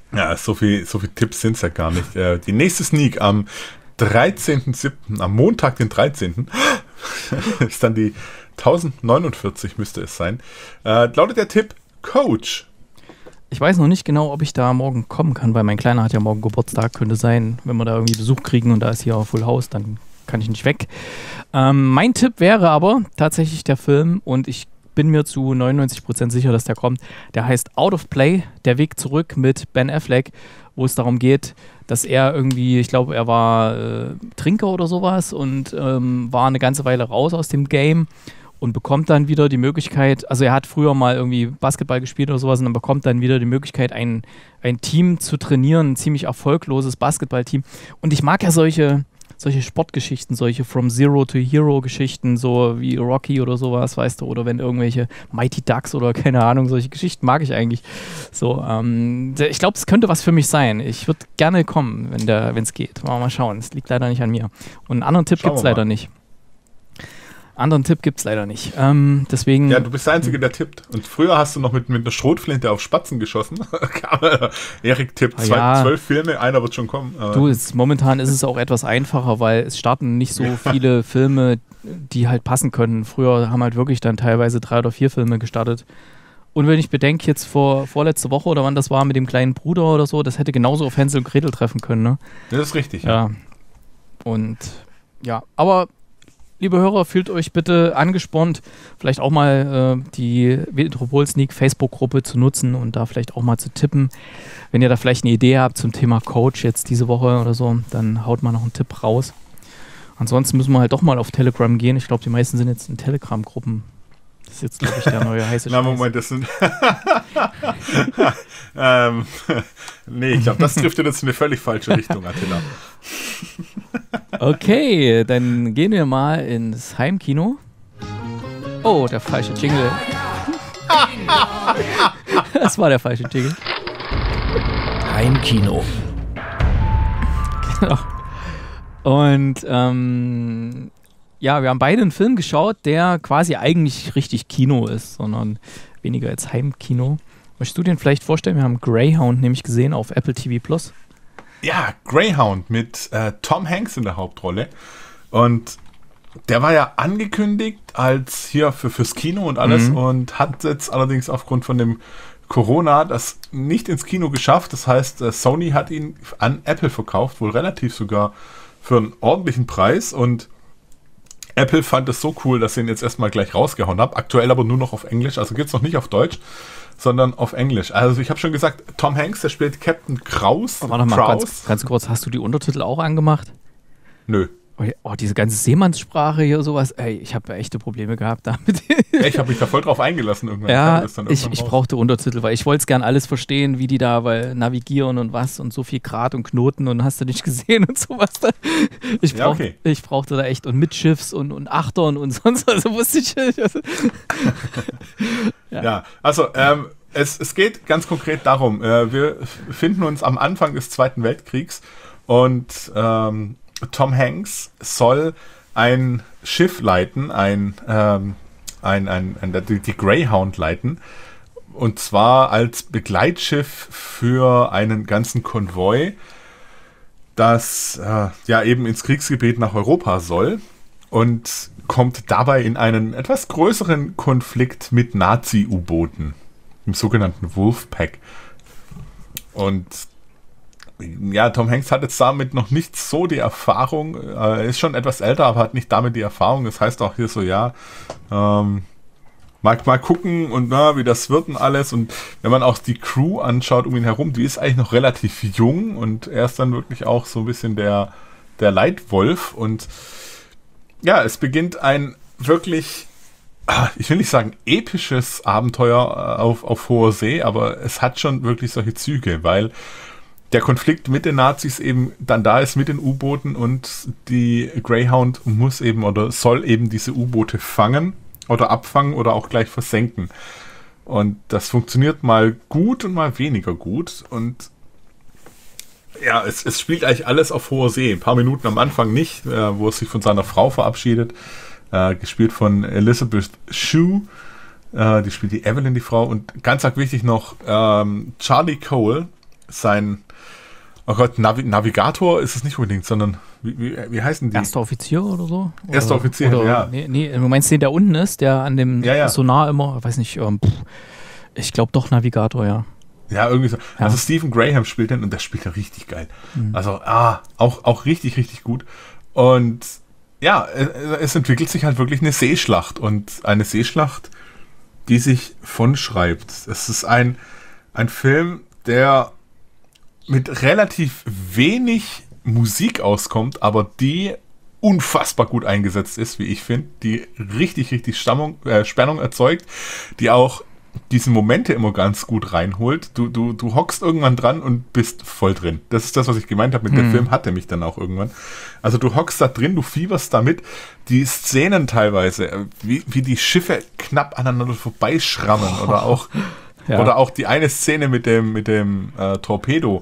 Ja, so viel, so viel Tipps sind es ja gar nicht. Äh, die nächste Sneak am dreizehnten siebten, am Montag, den dreizehnten ist dann die tausendneunundvierzig, müsste es sein. Äh, lautet der Tipp Coach. Ich weiß noch nicht genau, ob ich da morgen kommen kann, weil mein Kleiner hat ja morgen Geburtstag, könnte sein, wenn wir da irgendwie Besuch kriegen und da ist hier auch Full House, dann kann ich nicht weg. Ähm, mein Tipp wäre aber tatsächlich der Film und ich bin mir zu neunundneunzig Prozent sicher, dass der kommt. Der heißt Out of Play, der Weg zurück mit Ben Affleck, wo es darum geht, dass er irgendwie, ich glaube, er war äh, Trinker oder sowas und ähm, war eine ganze Weile raus aus dem Game und bekommt dann wieder die Möglichkeit, also er hat früher mal irgendwie Basketball gespielt oder sowas und dann bekommt dann wieder die Möglichkeit, ein, ein Team zu trainieren, ein ziemlich erfolgloses Basketballteam. Und ich mag ja solche, solche Sportgeschichten, solche From Zero to Hero Geschichten, so wie Rocky oder sowas, weißt du, oder wenn irgendwelche Mighty Ducks oder keine Ahnung, solche Geschichten mag ich eigentlich. So, ähm, ich glaube, es könnte was für mich sein. Ich würde gerne kommen, wenn der, wenn es geht. Mal, mal schauen. Es liegt leider nicht an mir. Und einen anderen Tipp gibt es leider nicht. Anderen Tipp gibt es leider nicht. Ähm, deswegen. Ja, du bist der Einzige, der tippt. Und früher hast du noch mit, mit einer Schrotflinte auf Spatzen geschossen. Erik tippt zwei, ja, zwölf Filme, einer wird schon kommen. Du, jetzt, momentan ist es auch etwas einfacher, weil es starten nicht so viele Filme, die halt passen können. Früher haben halt wirklich dann teilweise drei oder vier Filme gestartet. Und wenn ich bedenke, jetzt vor vorletzte Woche oder wann das war mit dem kleinen Bruder oder so, das hätte genauso auf Hänsel und Gretel treffen können, ne? Das ist richtig, ja. ja. Und ja, aber liebe Hörer, fühlt euch bitte angespornt, vielleicht auch mal äh, die Metropol-Sneak Facebook-Gruppe zu nutzen und da vielleicht auch mal zu tippen. Wenn ihr da vielleicht eine Idee habt zum Thema Coach jetzt diese Woche oder so, dann haut mal noch einen Tipp raus. Ansonsten müssen wir halt doch mal auf Telegram gehen. Ich glaube, die meisten sind jetzt in Telegram-Gruppen. Das ist jetzt, glaube ich, der neue heiße Na, Moment, das sind... ähm, nee, ich glaube, das trifft jetzt in eine völlig falsche Richtung, Attila. Okay, dann gehen wir mal ins Heimkino. Oh, der falsche Jingle. Das war der falsche Jingle. Heimkino. Genau. Und ähm, ja, wir haben beide einen Film geschaut, der quasi eigentlich richtig Kino ist, sondern weniger als Heimkino. Möchtest du den vielleicht vorstellen? Wir haben Greyhound nämlich gesehen auf Apple T V Plus. Ja, Greyhound mit äh, Tom Hanks in der Hauptrolle. Und der war ja angekündigt als hier für, fürs Kino und alles mhm. und hat jetzt allerdings aufgrund von dem Corona das nicht ins Kino geschafft. Das heißt, äh, Sony hat ihn an Apple verkauft, wohl relativ sogar für einen ordentlichen Preis. Und Apple fand es so cool, dass sie ihn jetzt erstmal gleich rausgehauen haben. Aktuell aber nur noch auf Englisch, also gibt es noch nicht auf Deutsch, sondern auf Englisch. Also ich habe schon gesagt, Tom Hanks, der spielt Captain Kraus. Oh, warte mal, ganz, ganz kurz, hast du die Untertitel auch angemacht? Nö. Oh, diese ganze Seemannssprache hier, sowas, ey, ich habe echte Probleme gehabt damit. Ich habe mich da voll drauf eingelassen irgendwann. Ja, das dann irgendwann ich, ich brauchte Untertitel, weil ich wollte es gern alles verstehen, wie die da weil navigieren und was und so viel Grad und Knoten und hast du nicht gesehen und sowas. Ich, brauch, ja, okay. ich brauchte da echt und Mitschiffs und, und Achtern und sonst, also wusste ich. ja. ja, also ähm, es, es geht ganz konkret darum, äh, wir befinden uns am Anfang des Zweiten Weltkriegs und ähm, Tom Hanks soll ein Schiff leiten, ein, ähm, ein, ein, ein, die, die Greyhound leiten, und zwar als Begleitschiff für einen ganzen Konvoi, das äh, ja eben ins Kriegsgebiet nach Europa soll und kommt dabei in einen etwas größeren Konflikt mit Nazi-U-Booten, im sogenannten Wolfpack. Und ja, Tom Hanks hat jetzt damit noch nicht so die Erfahrung, er ist schon etwas älter, aber hat nicht damit die Erfahrung. Das heißt auch hier so, ja, ähm, mal, mal gucken und na, wie das wird und alles. Und wenn man auch die Crew anschaut um ihn herum, die ist eigentlich noch relativ jung und er ist dann wirklich auch so ein bisschen der, der Leitwolf. Und ja, es beginnt ein wirklich, ich will nicht sagen episches Abenteuer auf, auf hoher See, aber es hat schon wirklich solche Züge, weil der Konflikt mit den Nazis eben dann da ist mit den U-Booten und die Greyhound muss eben oder soll eben diese U-Boote fangen oder abfangen oder auch gleich versenken. Und das funktioniert mal gut und mal weniger gut. Und ja, es, es spielt eigentlich alles auf hoher See. Ein paar Minuten am Anfang nicht, äh, wo er sich von seiner Frau verabschiedet. Äh, gespielt von Elizabeth Shue. Äh, die spielt die Evelyn, die Frau. Und ganz arg wichtig noch, ähm, Charlie Cole sein, oh Gott, Navi- Navigator ist es nicht unbedingt, sondern wie, wie, wie heißen die? Erster Offizier oder so? Erster oder, Offizier, oder, ja. Nee, nee, du meinst den, der unten ist, der an dem ja, ja. Sonar immer, weiß nicht, ähm, pff, ich glaube doch Navigator, ja. Ja, irgendwie so. Ja. Also Stephen Graham spielt den und der spielt den richtig geil. Mhm. Also, ah, auch, auch richtig, richtig gut. Und ja, es, es entwickelt sich halt wirklich eine Seeschlacht und eine Seeschlacht, die sich von schreibt. Es ist ein, ein Film, der mit relativ wenig Musik auskommt, aber die unfassbar gut eingesetzt ist, wie ich finde, die richtig, richtig Stammung, äh, Spannung erzeugt, die auch diese Momente immer ganz gut reinholt. Du, du, du hockst irgendwann dran und bist voll drin. Das ist das, was ich gemeint habe mit mhm. der Film hatte mich dann auch irgendwann. Also du hockst da drin, du fieberst damit. Die Szenen teilweise, wie, wie die Schiffe knapp aneinander vorbeischrammen oh. oder auch ja. oder auch die eine Szene mit dem, mit dem äh, Torpedo.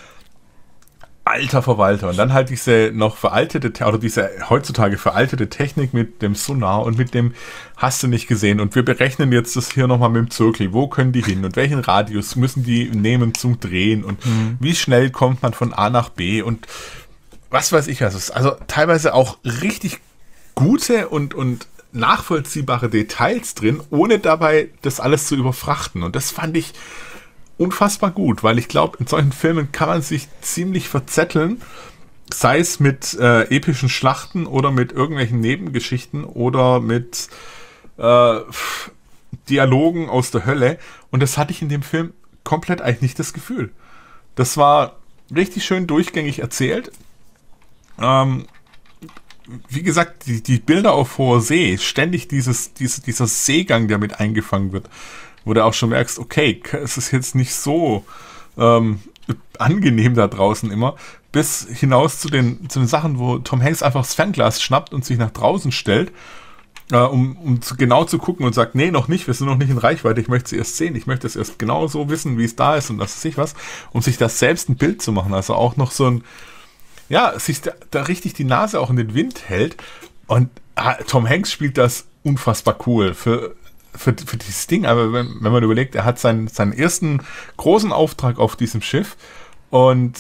Alter Verwalter. Und dann halt diese noch veraltete, oder diese heutzutage veraltete Technik mit dem Sonar und mit dem hast du nicht gesehen. Und wir berechnen jetzt das hier nochmal mit dem Zirkel. Wo können die hin? Und welchen Radius müssen die nehmen zum Drehen? Und mhm. wie schnell kommt man von A nach B? Und was weiß ich. Also, also teilweise auch richtig gute und, und nachvollziehbare Details drin, ohne dabei das alles zu überfrachten. Und das fand ich unfassbar gut, weil ich glaube, in solchen Filmen kann man sich ziemlich verzetteln, sei es mit äh, epischen Schlachten oder mit irgendwelchen Nebengeschichten oder mit äh, Dialogen aus der Hölle. Und das hatte ich in dem Film komplett eigentlich nicht das Gefühl. Das war richtig schön durchgängig erzählt. Ähm, wie gesagt, die, die Bilder auf hoher See, ständig dieses, dieses, dieser Seegang, der mit eingefangen wird, wo du auch schon merkst, okay, es ist jetzt nicht so ähm, angenehm da draußen immer, bis hinaus zu den, zu den Sachen, wo Tom Hanks einfach das Fernglas schnappt und sich nach draußen stellt, äh, um, um zu, genau zu gucken und sagt, nee, noch nicht, wir sind noch nicht in Reichweite, ich möchte es erst sehen, ich möchte es erst genau so wissen, wie es da ist und das ist sich was, um sich das selbst ein Bild zu machen, also auch noch so ein, ja, sich da, da richtig die Nase auch in den Wind hält und ah, Tom Hanks spielt das unfassbar cool für Für, für dieses Ding, aber wenn, wenn man überlegt, er hat seinen, seinen ersten großen Auftrag auf diesem Schiff und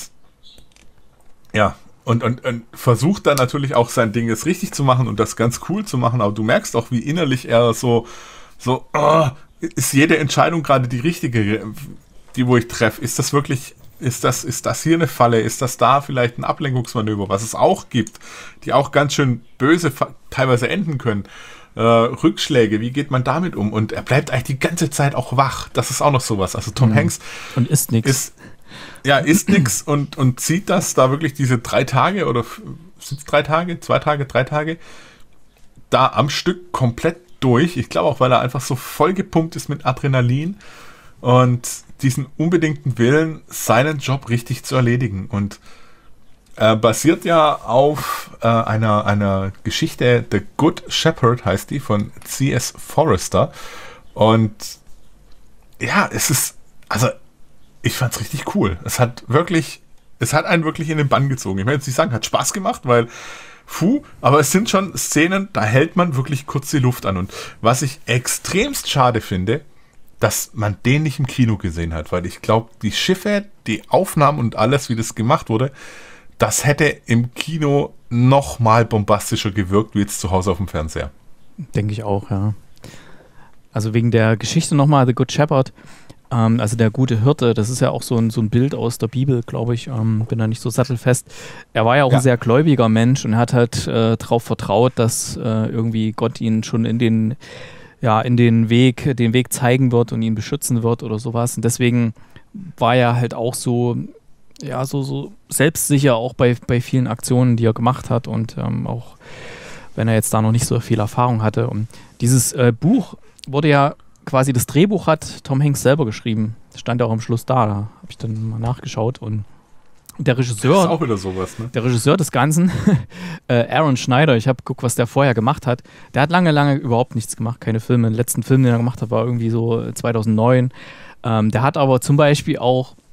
ja, und, und, und versucht dann natürlich auch sein Ding jetzt richtig zu machen und das ganz cool zu machen, aber du merkst auch, wie innerlich er so, so, oh, ist jede Entscheidung gerade die richtige, die wo ich treffe, ist das wirklich, ist das, ist das hier eine Falle, ist das da vielleicht ein Ablenkungsmanöver, was es auch gibt, die auch ganz schön böse teilweise enden können. Äh, Rückschläge, wie geht man damit um? Und er bleibt eigentlich die ganze Zeit auch wach. Das ist auch noch sowas. Also Tom mhm. Hanks und isst nichts. Ist, ja, isst nichts und, und zieht das da wirklich diese drei Tage oder sind es drei Tage, zwei Tage, drei Tage da am Stück komplett durch. Ich glaube auch, weil er einfach so vollgepumpt ist mit Adrenalin und diesen unbedingten Willen, seinen Job richtig zu erledigen. Und Äh, basiert ja auf äh, einer, einer Geschichte, The Good Shepherd heißt die, von C S Forrester. Und ja, es ist, also ich fand's richtig cool. Es hat wirklich, es hat einen wirklich in den Bann gezogen. Ich will jetzt nicht sagen, hat Spaß gemacht, weil, puh, aber es sind schon Szenen, da hält man wirklich kurz die Luft an. Und was ich extremst schade finde, dass man den nicht im Kino gesehen hat, weil ich glaube, die Schiffe, die Aufnahmen und alles, wie das gemacht wurde, das hätte im Kino noch mal bombastischer gewirkt, wie jetzt zu Hause auf dem Fernseher. Denke ich auch, ja. Also wegen der Geschichte nochmal, The Good Shepherd, ähm, also der gute Hirte, das ist ja auch so ein, so ein Bild aus der Bibel, glaube ich, ähm, bin da nicht so sattelfest. Er war ja auch ja. ein sehr gläubiger Mensch und hat halt äh, darauf vertraut, dass äh, irgendwie Gott ihn schon in den, ja, in den Weg, den Weg zeigen wird und ihn beschützen wird oder sowas. Und deswegen war er halt auch so, ja, so, so selbstsicher auch bei, bei vielen Aktionen, die er gemacht hat und ähm, auch wenn er jetzt da noch nicht so viel Erfahrung hatte. Und dieses äh, Buch wurde ja quasi, das Drehbuch hat Tom Hanks selber geschrieben. Das stand ja auch am Schluss da, da habe ich dann mal nachgeschaut und der Regisseur, das ist auch wieder sowas, ne? Der Regisseur des Ganzen, äh, Aaron Schneider, ich habe geguckt, was der vorher gemacht hat. Der hat lange, lange überhaupt nichts gemacht, keine Filme. Den letzten Film, den er gemacht hat, war irgendwie so zweitausendneun. Ähm, der hat aber zum Beispiel auch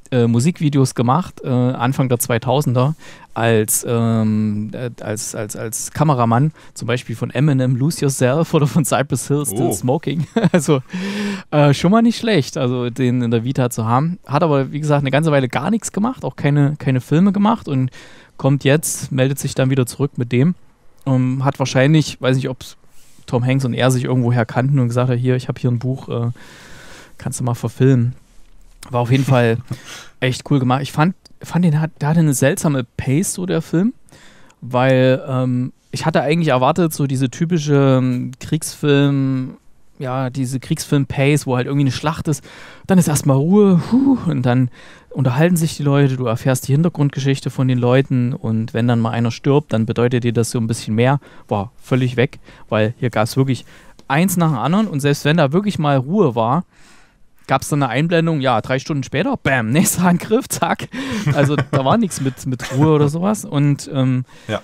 äh, Musikvideos gemacht, äh, Anfang der zweitausender, als, ähm, äh, als, als, als Kameramann, zum Beispiel von Eminem, Lose Yourself oder von Cypress Hill, Still Oh. Smoking. Also äh, schon mal nicht schlecht, also den in der Vita zu haben. Hat aber, wie gesagt, eine ganze Weile gar nichts gemacht, auch keine, keine Filme gemacht und kommt jetzt, meldet sich dann wieder zurück mit dem. Um, hat wahrscheinlich, weiß nicht, ob Tom Hanks und er sich irgendwoher kannten und gesagt hat, hier, ich habe hier ein Buch, äh, kannst du mal verfilmen. War auf jeden Fall echt cool gemacht. Ich fand, fand den, hat, der hatte eine seltsame Pace, so der Film, weil ähm, ich hatte eigentlich erwartet, so diese typische ähm, Kriegsfilm, ja, diese Kriegsfilm-Pace, wo halt irgendwie eine Schlacht ist, dann ist erstmal Ruhe, huh, und dann unterhalten sich die Leute, du erfährst die Hintergrundgeschichte von den Leuten und wenn dann mal einer stirbt, dann bedeutet dir das so ein bisschen mehr. War völlig weg, weil hier gab es wirklich eins nach dem anderen und selbst wenn da wirklich mal Ruhe war, gab es dann eine Einblendung, ja, drei Stunden später, bam, nächster Angriff, zack. Also da war nichts mit, mit Ruhe oder sowas und ähm, Ja.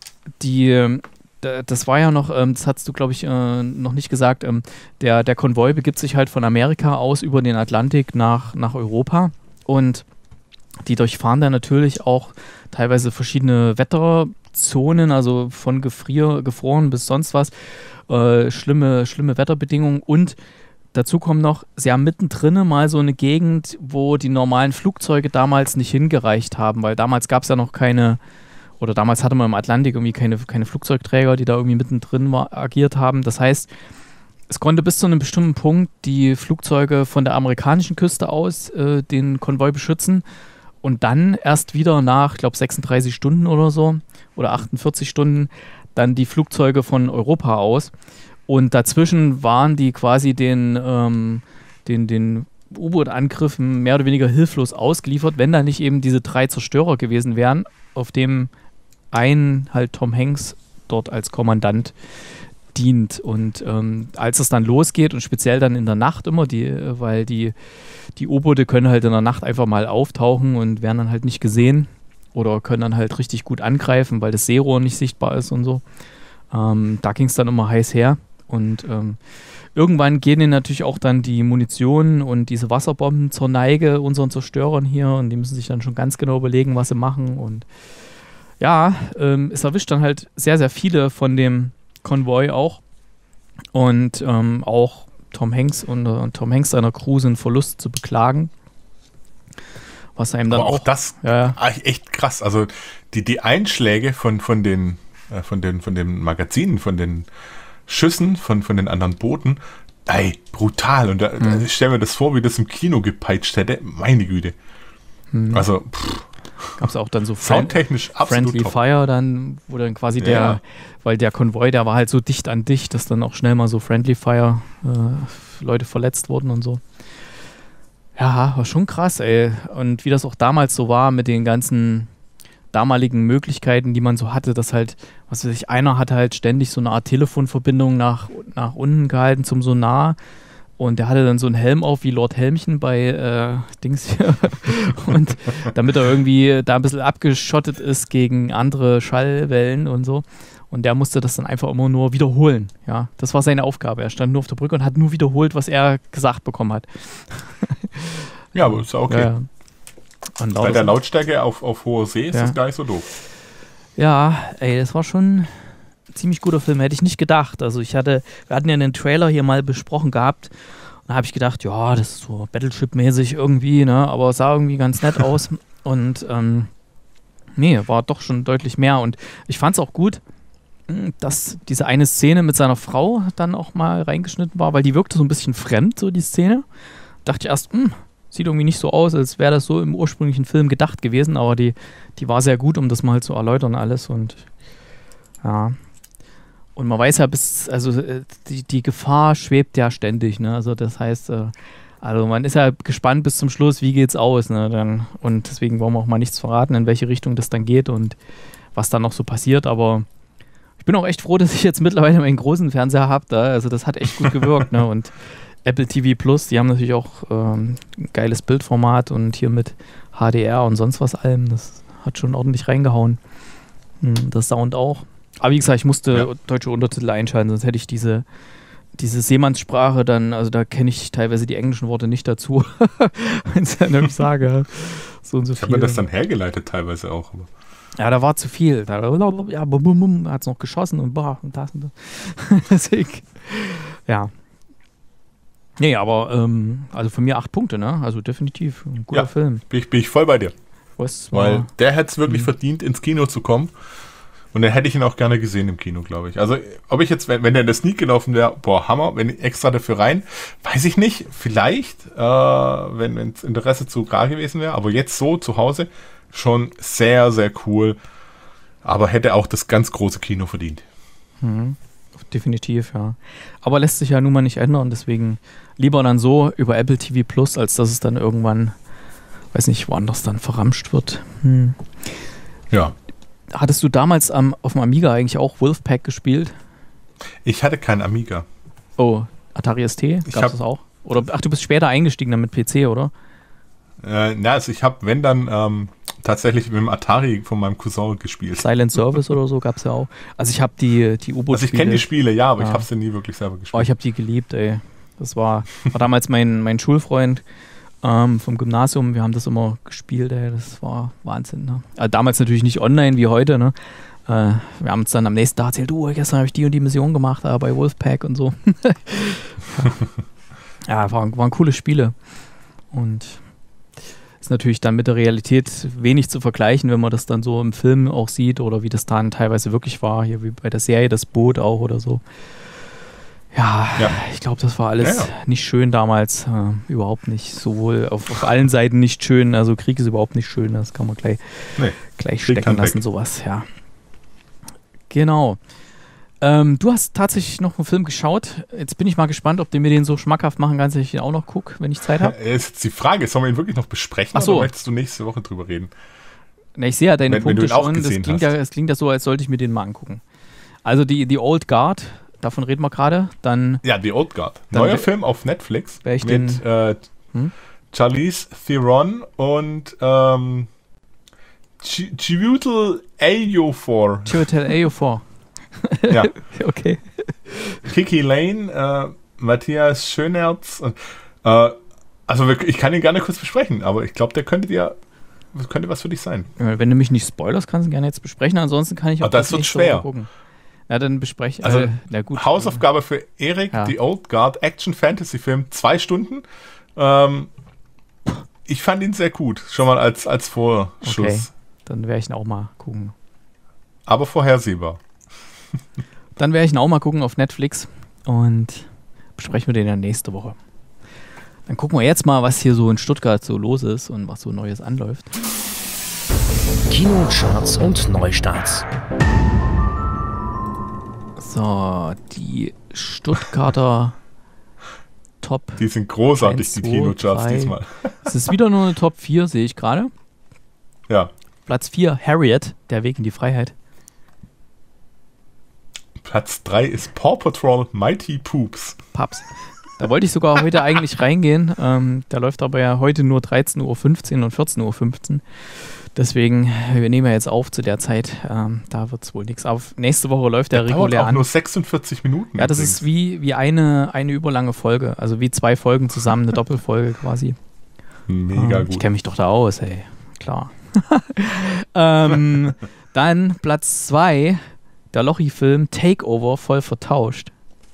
die, das war ja noch, ähm, das hast du, glaube ich, äh, noch nicht gesagt, ähm, der, der Konvoi begibt sich halt von Amerika aus über den Atlantik nach, nach Europa und die durchfahren dann natürlich auch teilweise verschiedene Wetterzonen, also von Gefrier, gefroren bis sonst was, äh, schlimme, schlimme Wetterbedingungen und dazu kommt noch, sie haben mittendrin mal so eine Gegend, wo die normalen Flugzeuge damals nicht hingereicht haben, weil damals gab es ja noch keine, oder damals hatte man im Atlantik irgendwie keine, keine Flugzeugträger, die da irgendwie mittendrin war, agiert haben. Das heißt, es konnte bis zu einem bestimmten Punkt die Flugzeuge von der amerikanischen Küste aus äh, den Konvoi beschützen und dann erst wieder nach, ich glaube, sechsunddreißig Stunden oder so oder achtundvierzig Stunden dann die Flugzeuge von Europa aus. Und dazwischen waren die quasi den, ähm, den, den U-Boot-Angriffen mehr oder weniger hilflos ausgeliefert, wenn da nicht eben diese drei Zerstörer gewesen wären, auf dem ein halt Tom Hanks dort als Kommandant dient. Und ähm, als es dann losgeht und speziell dann in der Nacht immer, die, weil die, die U-Boote können halt in der Nacht einfach mal auftauchen und werden dann halt nicht gesehen oder können dann halt richtig gut angreifen, weil das Seerohr nicht sichtbar ist und so. Ähm, da ging es dann immer heiß her. Und ähm, irgendwann gehen ihnen natürlich auch dann die Munition und diese Wasserbomben zur Neige unseren Zerstörern hier und die müssen sich dann schon ganz genau überlegen, was sie machen. Und ja, ähm, es erwischt dann halt sehr, sehr viele von dem Konvoi auch. Und ähm, auch Tom Hanks und, und Tom Hanks seiner Crew sind Verlust zu beklagen. Was einem dann Aber auch, auch das ja. echt krass. Also die, die Einschläge von, von, den, äh, von, den, von den Magazinen, von den Schüssen von, von den anderen Booten, ey, brutal. Und da, mhm. da, ich stelle mir das vor, wie das im Kino gepeitscht hätte. Meine Güte. Mhm. Also, gab es auch dann so soundtechnisch absolut Friendly top. Fire dann, wo dann quasi ja. der, weil der Konvoi, der war halt so dicht an dicht, dass dann auch schnell mal so Friendly Fire äh, Leute verletzt wurden und so. Ja, war schon krass, ey. Und wie das auch damals so war mit den ganzen damaligen Möglichkeiten, die man so hatte, dass halt, was weiß ich, einer hatte halt ständig so eine Art Telefonverbindung nach, nach unten gehalten zum Sonar und der hatte dann so einen Helm auf wie Lord Helmchen bei äh, Dings hier und damit er irgendwie da ein bisschen abgeschottet ist gegen andere Schallwellen und so und der musste das dann einfach immer nur wiederholen, ja, das war seine Aufgabe, er stand nur auf der Brücke und hat nur wiederholt, was er gesagt bekommen hat. Ja, aber ist ja okay. Ja, Und bei der Lautstärke auf, auf hoher See ist ja. das gar nicht so doof. Ja, ey, das war schon ein ziemlich guter Film, hätte ich nicht gedacht. Also ich hatte, wir hatten ja den Trailer hier mal besprochen gehabt und da habe ich gedacht, ja, das ist so Battleship-mäßig irgendwie, ne, aber es sah irgendwie ganz nett aus und ähm, nee, war doch schon deutlich mehr und ich fand es auch gut, dass diese eine Szene mit seiner Frau dann auch mal reingeschnitten war, weil die wirkte so ein bisschen fremd, so die Szene. Dachte ich erst, mh, sieht irgendwie nicht so aus, als wäre das so im ursprünglichen Film gedacht gewesen, aber die, die war sehr gut, um das mal zu erläutern alles und ja. Und man weiß ja, bis, also die, die Gefahr schwebt ja ständig, ne? Also das heißt, also man ist ja gespannt bis zum Schluss, wie geht's aus, ne? Dann, und deswegen wollen wir auch mal nichts verraten, in welche Richtung das dann geht und was dann noch so passiert, aber ich bin auch echt froh, dass ich jetzt mittlerweile meinen großen Fernseher habe, da. Also das hat echt gut gewirkt, ne? Und Apple T V Plus, die haben natürlich auch ähm, ein geiles Bildformat und hier mit H D R und sonst was allem, das hat schon ordentlich reingehauen. Hm, das Sound auch. Aber wie gesagt, ich musste ja. deutsche Untertitel einschalten, sonst hätte ich diese diese Seemannssprache dann, also da kenne ich teilweise die englischen Worte nicht dazu. Wenn ich dann sage, so und so ich viel. habe mir das dann hergeleitet teilweise auch. Aber. Ja, da war zu viel. Da ja, bum, bum, bum, hat es noch geschossen und bah, und das und das. Deswegen, ja. Nee, aber ähm, also von mir acht Punkte, ne? Also definitiv ein guter ja, Film. Bin ich, bin ich voll bei dir. Was Weil der hätte es wirklich Mhm. verdient, ins Kino zu kommen. Und dann hätte ich ihn auch gerne gesehen im Kino, glaube ich. Also, ob ich jetzt, wenn, wenn der in der Sneak gelaufen wäre, boah, Hammer, wenn ich extra dafür rein, weiß ich nicht. Vielleicht, äh, wenn das Interesse zu rar gewesen wäre. Aber jetzt so zu Hause schon sehr, sehr cool. Aber hätte auch das ganz große Kino verdient. Mhm. Definitiv, ja. Aber lässt sich ja nun mal nicht ändern. Deswegen lieber dann so über Apple T V Plus, als dass es dann irgendwann, weiß nicht, woanders dann verramscht wird. Hm. Ja. Hattest du damals am, auf dem Amiga eigentlich auch Wolfpack gespielt? Ich hatte keinen Amiga. Oh, Atari S T? Ich Gab es hab- das auch? Oder, ach, du bist später eingestiegen dann mit P C, oder? Äh, na, also ich habe, wenn dann, ähm, tatsächlich mit dem Atari von meinem Cousin gespielt. Silent Service oder so gab es ja auch. Also ich habe die, die U-Boot-Spiele. Also ich kenne die Spiele, ja, aber Ja. ich habe sie nie wirklich selber Oh, gespielt. ich habe die geliebt, ey. Das war, war damals mein, mein Schulfreund ähm, vom Gymnasium. Wir haben das immer gespielt, ey. Das war Wahnsinn, ne? Also damals natürlich nicht online wie heute, ne? Äh, wir haben uns dann am nächsten Tag erzählt, du, gestern habe ich die und die Mission gemacht, äh, bei Wolfpack und so. ja, ja waren, waren coole Spiele. Und ist natürlich dann mit der Realität wenig zu vergleichen, wenn man das dann so im Film auch sieht oder wie das dann teilweise wirklich war, hier wie bei der Serie Das Boot auch oder so. Ja, Ja. ich glaube, das war alles Ja, ja. nicht schön damals, äh, überhaupt nicht, sowohl auf, auf allen Seiten nicht schön, also Krieg ist überhaupt nicht schön, das kann man gleich, Nee, gleich Krieg stecken kann lassen, weg. sowas, ja. Genau. Ähm, du hast tatsächlich noch einen Film geschaut. Jetzt bin ich mal gespannt, ob du mir den so schmackhaft machen kannst, dass ich ihn auch noch gucke, wenn ich Zeit habe. Äh, Ist jetzt die Frage, sollen wir ihn wirklich noch besprechen Ach so. oder möchtest du nächste Woche drüber reden? Na, ich sehe ja deine Wenn- wenn Punkte du ihn auch schon. Das gesehen klingt, ja, hast. das klingt ja so, als sollte ich mir den mal angucken. Also die, die Old Guard, davon reden wir gerade. Dann Ja, The Old Guard. Dann Neuer wär- Film auf Netflix wär ich mit äh, Hm? Charlize Theron und ähm, Ch- Chiwetel Ejiofor. Chiwetel Ejiofor. Ja. Okay. Kiki Lane, äh, Matthias Schönertz. Und, äh, also wir, ich kann ihn gerne kurz besprechen, aber ich glaube, der könnte dir könnte was für dich sein. Wenn du mich nicht spoilerst, kannst du gerne jetzt besprechen. Ansonsten kann ich auch Aber das wird nächste schwer. Woche gucken. Ja, dann bespreche Also, äh, na gut. Hausaufgabe für Erik, Ja. The Old Guard, Action-Fantasy-Film, zwei Stunden. Ähm, ich fand ihn sehr gut, schon mal als, als Vorschuss. Okay. Dann werde ich ihn auch mal gucken. Aber vorhersehbar. Dann werde ich ihn auch mal gucken auf Netflix und besprechen wir den dann nächste Woche. Dann gucken wir jetzt mal, was hier so in Stuttgart so los ist und was so Neues anläuft. Kinocharts und Neustarts. So, die Stuttgarter Top. Die sind großartig, Eins, die zwei, Kinocharts drei. diesmal. Es ist wieder nur eine Top vier, sehe ich gerade. Ja. Platz vier, Harriet, der Weg in die Freiheit. Platz drei ist Paw Patrol Mighty Poops. Paps. Da wollte ich sogar heute eigentlich reingehen. Ähm, da läuft aber ja heute nur dreizehn Uhr fünfzehn und vierzehn Uhr fünfzehn. Deswegen, wir nehmen ja jetzt auf zu der Zeit. Ähm, da wird es wohl nichts. Aber nächste Woche läuft der, Der dauert regulär auch an. nur sechsundvierzig Minuten. Ja, das übrigens. ist wie, wie eine, eine überlange Folge. Also wie zwei Folgen zusammen, eine Doppelfolge quasi. Mega Ähm, Ich gut. kenne mich doch da aus, ey. Klar. ähm, dann Platz zwei, der Lochi-Film Takeover, voll vertauscht.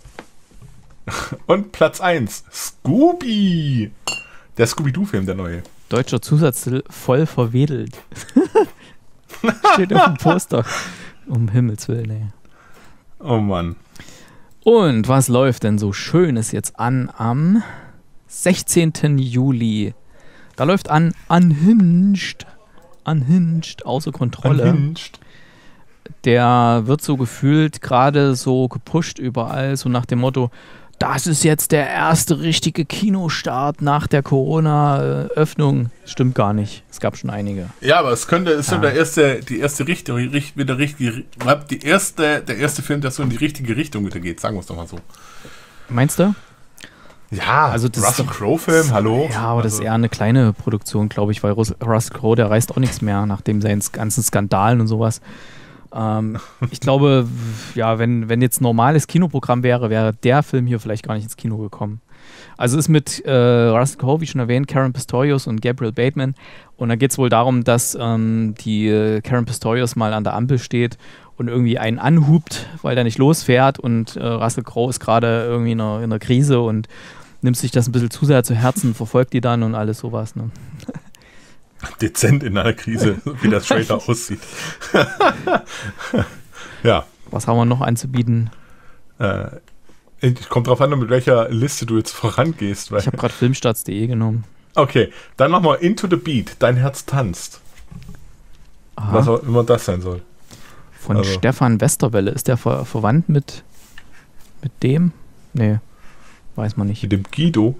Und Platz eins, Scooby. Der Scooby-Doo-Film, der neue. Deutscher Zusatztitel, voll verwedelt. Steht auf dem Poster. Um Himmels Willen, ey. Oh Mann. Und was läuft denn so Schönes jetzt an am sechzehnten Juli? Da läuft an Unhinged. Unhinged, außer Kontrolle. Unhinged. Der wird so gefühlt gerade so gepusht überall, so nach dem Motto, das ist jetzt der erste richtige Kinostart nach der Corona-Öffnung. Stimmt gar nicht. Es gab schon einige. Ja, aber es könnte, es ist Ja. so der erste, die erste Richtung, richt- wieder richtige, die erste, der erste Film, der so in die richtige Richtung wieder geht, sagen wir es doch mal so. Meinst du? Ja, Also das Russell ist doch- Crowe-Film, hallo. Ja, aber das ist Also, eher eine kleine Produktion, glaube ich, weil Rus- Russell Crowe, der reißt auch nichts mehr, nachdem seinen ganzen Skandalen und sowas. Ähm, ich glaube, ja, wenn, wenn jetzt ein normales Kinoprogramm wäre, wäre der Film hier vielleicht gar nicht ins Kino gekommen. Also es ist mit äh, Russell Crowe, wie schon erwähnt, Karen Pistorius und Gabriel Bateman. Und da geht es wohl darum, dass ähm, die äh, Karen Pistorius mal an der Ampel steht und irgendwie einen anhupt, weil der nicht losfährt. Und äh, Russell Crowe ist gerade irgendwie in einer, in einer Krise und nimmt sich das ein bisschen zu sehr zu Herzen, verfolgt die dann und alles sowas. Ne? Dezent in einer Krise, wie das Trailer aussieht. Ja. Was haben wir noch anzubieten? Äh, kommt drauf an, mit welcher Liste du jetzt vorangehst. Weil ich habe gerade filmstarts punkt de genommen. Okay, dann machen wir Into the Beat, Dein Herz tanzt. Aha. Was auch immer das sein soll. Von also. Stefan Westerwelle. Ist der ver- verwandt mit, mit dem? Nee, weiß man nicht. Mit dem Guido?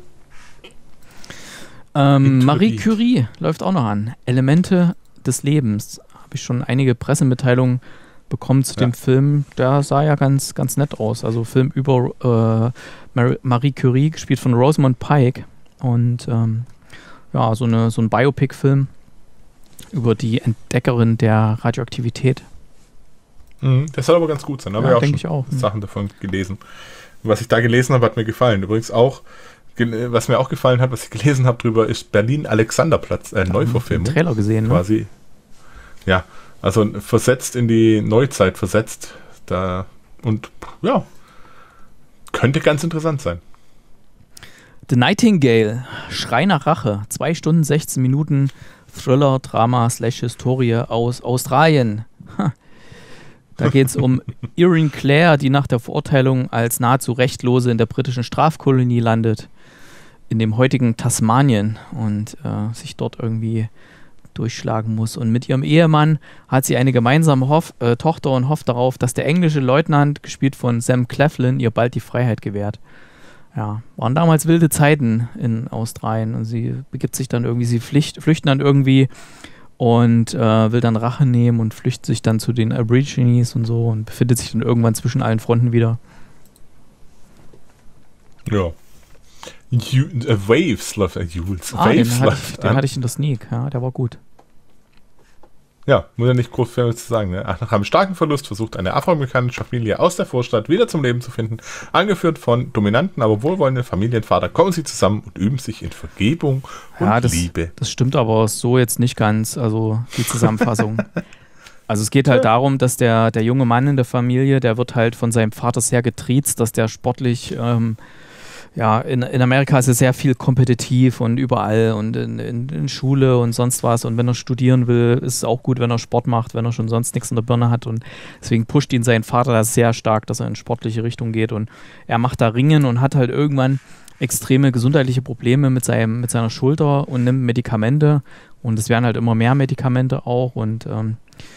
Ähm, Marie Curie läuft auch noch an. Elemente des Lebens. Habe ich schon einige Pressemitteilungen bekommen zu ja. dem Film. Der sah ja ganz, ganz nett aus. Also Film über äh, Mar- Marie Curie, gespielt von Rosamund Pike. Und ähm, ja, so, eine, so ein Biopic-Film über die Entdeckerin der Radioaktivität. Mhm, das soll aber ganz gut sein. Da ja, habe ich auch schon ich auch. Sachen davon gelesen. Was ich da gelesen habe, hat mir gefallen. Übrigens auch was mir auch gefallen hat, was ich gelesen habe drüber, ist Berlin-Alexanderplatz, äh, Neuverfilmung. Ich habe Trailer gesehen, ne? Quasi. Ja, also versetzt in die Neuzeit, versetzt. Da und ja, könnte ganz interessant sein. The Nightingale, Schrei nach Rache, zwei Stunden, sechzehn Minuten, Thriller, Drama, slash Historie aus Australien. Ha. Da geht es um Irene Clare, die nach der Verurteilung als nahezu Rechtlose in der britischen Strafkolonie landet, in dem heutigen Tasmanien und äh, sich dort irgendwie durchschlagen muss. Und mit ihrem Ehemann hat sie eine gemeinsame Hoff, äh, Tochter und hofft darauf, dass der englische Leutnant, gespielt von Sam Claflin, ihr bald die Freiheit gewährt. Ja, waren damals wilde Zeiten in Australien und sie begibt sich dann irgendwie, sie flücht, flüchten dann irgendwie und äh, will dann Rache nehmen und flüchtet sich dann zu den Aborigines und so und befindet sich dann irgendwann zwischen allen Fronten wieder. Ja. You, uh, Waves läuft uh, Jules. Ah, Waves den, hatte ich, den hatte ich in der Sneak, ja, der war gut. Ja, muss ja nicht groß viel zu sagen. Ne? Nach einem starken Verlust versucht eine afroamerikanische Familie aus der Vorstadt wieder zum Leben zu finden. Angeführt von dominanten, aber wohlwollenden Familienvater kommen sie zusammen und üben sich in Vergebung und ja, das, Liebe. Das stimmt aber so jetzt nicht ganz, also die Zusammenfassung. Also es geht halt ja. darum, dass der, der junge Mann in der Familie, der wird halt von seinem Vater sehr getriezt, dass der sportlich... Ähm, Ja, in, in Amerika ist es sehr viel kompetitiv und überall und in, in, in Schule und sonst was. Und wenn er studieren will, ist es auch gut, wenn er Sport macht, wenn er schon sonst nichts in der Birne hat. Und deswegen pusht ihn sein Vater da sehr stark, dass er in sportliche Richtung geht. Und er macht da Ringen und hat halt irgendwann extreme gesundheitliche Probleme mit, seinem, mit seiner Schulter und nimmt Medikamente. Und es werden halt immer mehr Medikamente auch. Und ähm,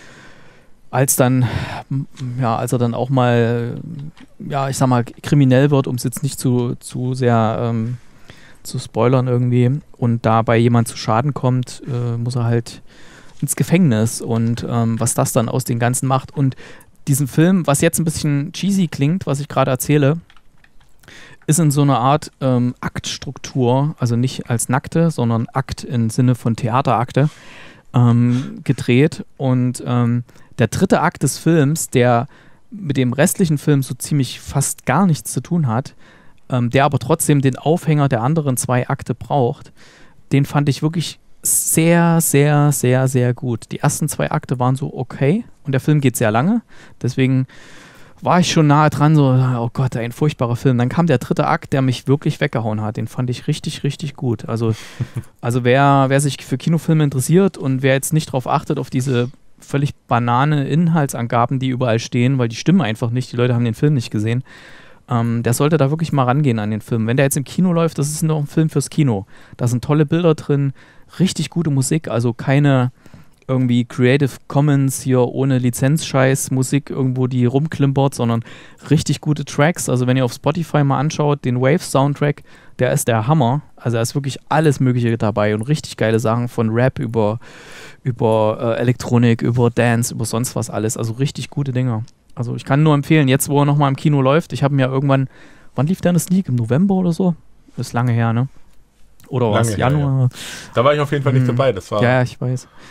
als dann, ja, als er dann auch mal, ja, ich sag mal, kriminell wird, um es jetzt nicht zu, zu sehr ähm, zu spoilern irgendwie, und dabei jemand zu Schaden kommt, äh, muss er halt ins Gefängnis und ähm, was das dann aus den Ganzen macht. Und diesen Film, was jetzt ein bisschen cheesy klingt, was ich gerade erzähle, ist in so einer Art ähm, Aktstruktur, also nicht als Nackte, sondern Akt im Sinne von Theaterakte, ähm, gedreht. Und ähm, der dritte Akt des Films, der mit dem restlichen Film so ziemlich fast gar nichts zu tun hat, ähm, der aber trotzdem den Aufhänger der anderen zwei Akte braucht, den fand ich wirklich sehr, sehr, sehr, sehr gut. Die ersten zwei Akte waren so okay und der Film geht sehr lange, deswegen war ich schon nahe dran, so, oh Gott, ein furchtbarer Film. Dann kam der dritte Akt, der mich wirklich weggehauen hat. Den fand ich richtig, richtig gut. Also, also wer, wer sich für Kinofilme interessiert und wer jetzt nicht drauf achtet, auf diese völlig banane Inhaltsangaben, die überall stehen, weil die stimmen einfach nicht, die Leute haben den Film nicht gesehen, ähm, der sollte da wirklich mal rangehen an den Film. Wenn der jetzt im Kino läuft, das ist noch ein Film fürs Kino. Da sind tolle Bilder drin, richtig gute Musik, also keine irgendwie Creative Commons hier ohne Lizenzscheiß Musik irgendwo, die rumklimpert, sondern richtig gute Tracks. Also wenn ihr auf Spotify mal anschaut, den Waves-Soundtrack, der ist der Hammer. Also da ist wirklich alles Mögliche dabei und richtig geile Sachen von Rap über, über äh, Elektronik, über Dance, über sonst was alles. Also richtig gute Dinger. Also ich kann nur empfehlen, jetzt wo er nochmal im Kino läuft, ich habe mir irgendwann, wann lief der in der Sneak? Im November oder so? Das ist lange her, ne? Oder was? Januar? Ja. Da war ich auf jeden Fall nicht hm. dabei. Das war ja, ich weiß.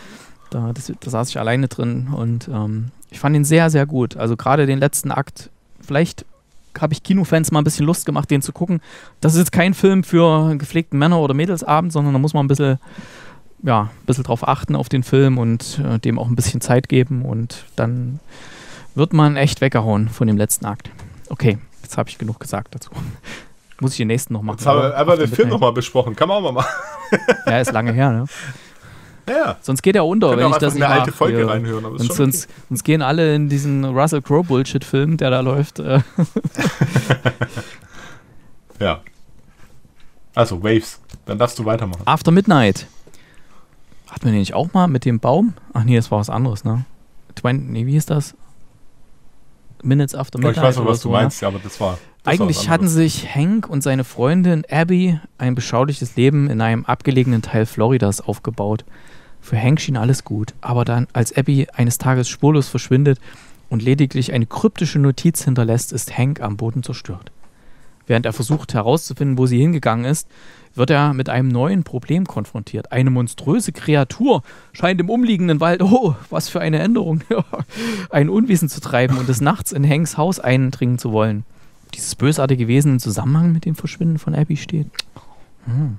Da, das, da saß ich alleine drin und ähm, ich fand ihn sehr, sehr gut. Also gerade den letzten Akt, vielleicht habe ich Kinofans mal ein bisschen Lust gemacht, den zu gucken. Das ist jetzt kein Film für einen gepflegten Männer- oder Mädelsabend, sondern da muss man ein bisschen, ja, ein bisschen drauf achten auf den Film und äh, dem auch ein bisschen Zeit geben und dann wird man echt weggehauen von dem letzten Akt. Okay, jetzt habe ich genug gesagt dazu. Muss ich den nächsten noch machen. Jetzt haben wir einfach den Film nochmal besprochen. Kann man auch mal machen. Ja, ist lange her, ne? Ja. Sonst geht er unter, wenn ich das nicht eine alte mache. Folge Hier. reinhören. Aber und sonst, okay. sonst gehen alle in diesen Russell Crowe Bullshit-Film, der da läuft. Ja. Also, Waves. Dann darfst du weitermachen. After Midnight. Hatten wir den nicht auch mal mit dem Baum? Ach nee, das war was anderes, ne? Nee, wie hieß das? Minutes After Midnight. Ich weiß noch, was so, du meinst, ja, aber das war... Das Eigentlich hatten sich Hank und seine Freundin Abby ein beschauliches Leben in einem abgelegenen Teil Floridas aufgebaut. Für Hank schien alles gut, aber dann, als Abby eines Tages spurlos verschwindet und lediglich eine kryptische Notiz hinterlässt, ist Hank am Boden zerstört. Während er versucht herauszufinden, wo sie hingegangen ist, wird er mit einem neuen Problem konfrontiert. Eine monströse Kreatur scheint im umliegenden Wald, oh, was für eine Änderung, ein Unwesen zu treiben und des Nachts in Hanks Haus eindringen zu wollen. Dieses bösartige Wesen im Zusammenhang mit dem Verschwinden von Abby steht. Hm.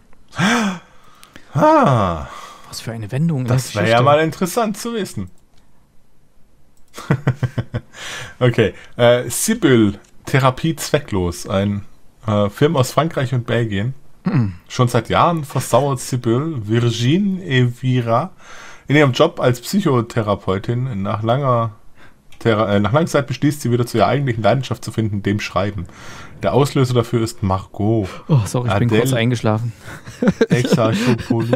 Ah, was für eine Wendung. Das wäre ja mal interessant zu wissen. Okay. Äh, Sibyl, Therapie zwecklos. Ein äh, Film aus Frankreich und Belgien. Mhm. Schon seit Jahren versauert Sibyl, Virginie Evira, in ihrem Job als Psychotherapeutin. Nach langer Thera- äh, nach langer Zeit beschließt sie wieder zu ihrer eigentlichen Leidenschaft zu finden, dem Schreiben. Der Auslöser dafür ist Margot. Oh, sorry, ich Adele, bin kurz eingeschlafen. Exarchopoulou.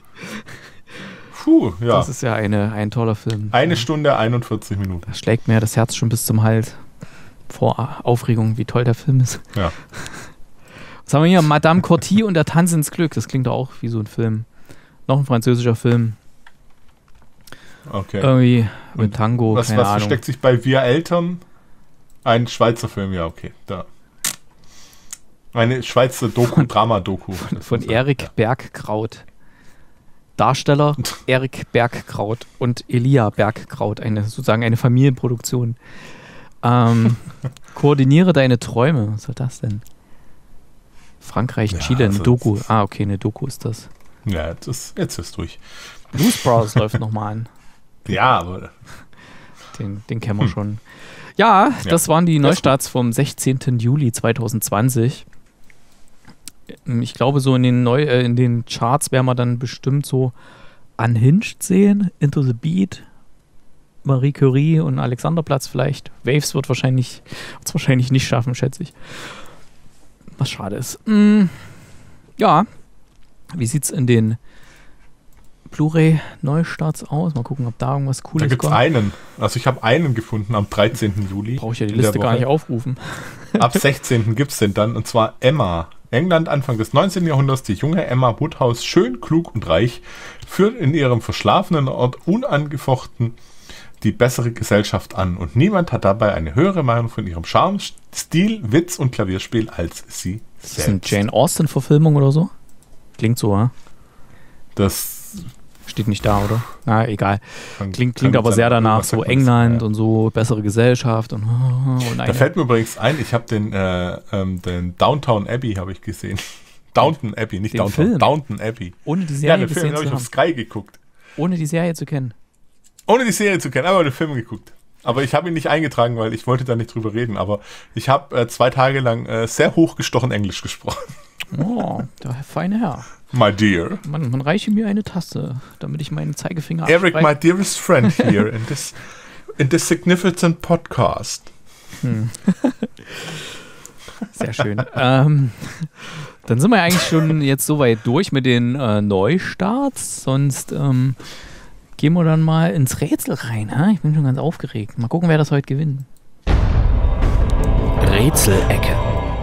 Puh, ja. Das ist ja eine, ein toller Film. Eine Stunde, einundvierzig Minuten. Da schlägt mir das Herz schon bis zum Hals. Vor Aufregung, wie toll der Film ist. Ja. Was haben wir hier? Madame Corty und der Tanz ins Glück. Das klingt doch auch wie so ein Film. Noch ein französischer Film. Okay. Irgendwie mit und Tango, was, keine was Ahnung. versteckt sich bei Wir Eltern? Ein Schweizer Film, ja, okay. Da. Eine Schweizer Doku, Drama-Doku. Von, von Erik ja. Bergkraut. Darsteller Erik Bergkraut und Elia Bergkraut, eine, sozusagen eine Familienproduktion. Ähm, koordiniere deine Träume. Was soll das denn? Frankreich, ja, Chile, also eine Doku. Ah, okay, eine Doku ist das. Ja, jetzt ist, jetzt ist durch. Blues Brothers läuft nochmal an. Ja, aber... Den, den kennen wir hm. schon. Ja, ja, das waren die Neustarts vom sechzehnten Juli zweitausendzwanzig. Ich glaube, so in den, Neu äh, in den Charts werden wir dann bestimmt so Unhinged sehen, Into the Beat, Marie Curie und Alexanderplatz vielleicht. Waves wird wahrscheinlich, wird's wahrscheinlich nicht schaffen, schätze ich. Was schade ist. Mm, ja, wie sieht's in den Blu-ray-Neustarts aus? Mal gucken, ob da irgendwas Cooles kommt. Da gibt es einen. Also ich habe einen gefunden am dreizehnten Juli. Brauche ich ja die Liste gar nicht aufrufen. Ab sechzehnten gibt es den dann, und zwar Emma. England, Anfang des neunzehnten Jahrhunderts, die junge Emma Woodhouse, schön, klug und reich, führt in ihrem verschlafenen Ort unangefochten die bessere Gesellschaft an. Und niemand hat dabei eine höhere Meinung von ihrem Charme, Stil, Witz und Klavierspiel als sie selbst. Ist das eine Jane Austen-Verfilmung oder so? Klingt so, ja? Das steht nicht da, oder? Na, egal. Klingt, klingt aber sehr danach, so England ja. und so, bessere Gesellschaft. Und, und da fällt mir übrigens ein, ich habe den, äh, ähm, den Downtown Abbey habe ich gesehen. Downton Abbey, nicht den Downtown. Film. Downton Abbey. Ohne die Serie ja, den Film habe ich auf Sky geguckt. Ohne die Serie zu kennen? Ohne die Serie zu kennen, aber den Film geguckt. Aber ich habe ihn nicht eingetragen, weil ich wollte da nicht drüber reden. Aber ich habe äh, zwei Tage lang äh, sehr hochgestochen Englisch gesprochen. Oh, der feine Herr. My dear. Man, man reiche mir eine Tasse, damit ich meinen Zeigefinger Eric, my dearest friend here in this, in this significant podcast. Hm. Sehr schön. ähm, dann sind wir eigentlich schon jetzt soweit durch mit den äh, Neustarts. Sonst ähm, gehen wir dann mal ins Rätsel rein. Ha? Ich bin schon ganz aufgeregt. Mal gucken, wer das heute gewinnt. Rätselecke.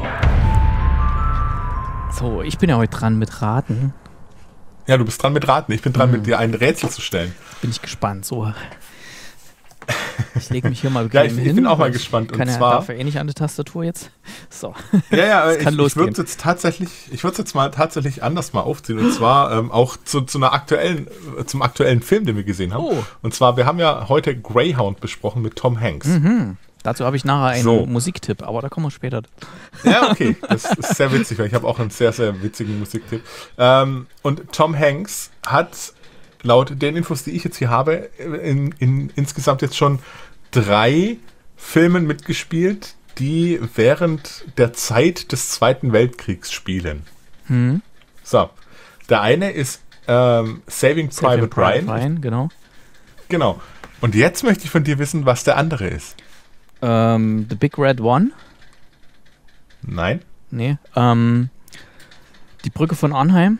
So, ich bin ja heute dran mit Raten. Ja, du bist dran mit Raten. Ich bin dran, hm. mit dir ein Rätsel zu stellen. Bin ich gespannt. So. Ich lege mich hier mal ja, ich, ich bin auch mal gespannt. Und zwar darf er eh nicht an die Tastatur jetzt. So. Ja, ja, aber ich, ich würde es jetzt tatsächlich, ich würde es jetzt mal tatsächlich anders mal aufziehen. Und zwar ähm, auch zu, zu einer aktuellen, äh, zum aktuellen Film, den wir gesehen haben. Oh. Und zwar, wir haben ja heute Greyhound besprochen mit Tom Hanks. Mhm. Dazu habe ich nachher einen so. Musiktipp, aber da kommen wir später. Ja, okay. Das ist sehr witzig, weil ich habe auch einen sehr, sehr witzigen Musiktipp. Ähm, und Tom Hanks hat laut den Infos, die ich jetzt hier habe, in, in insgesamt jetzt schon drei Filmen mitgespielt, die während der Zeit des Zweiten Weltkriegs spielen. Hm. So. Der eine ist ähm, Saving Private, Saving Private Ryan. Ryan. Genau. Genau. Und jetzt möchte ich von dir wissen, was der andere ist. Ähm, The Big Red One? Nein. Nee. Ähm, die Brücke von Arnheim?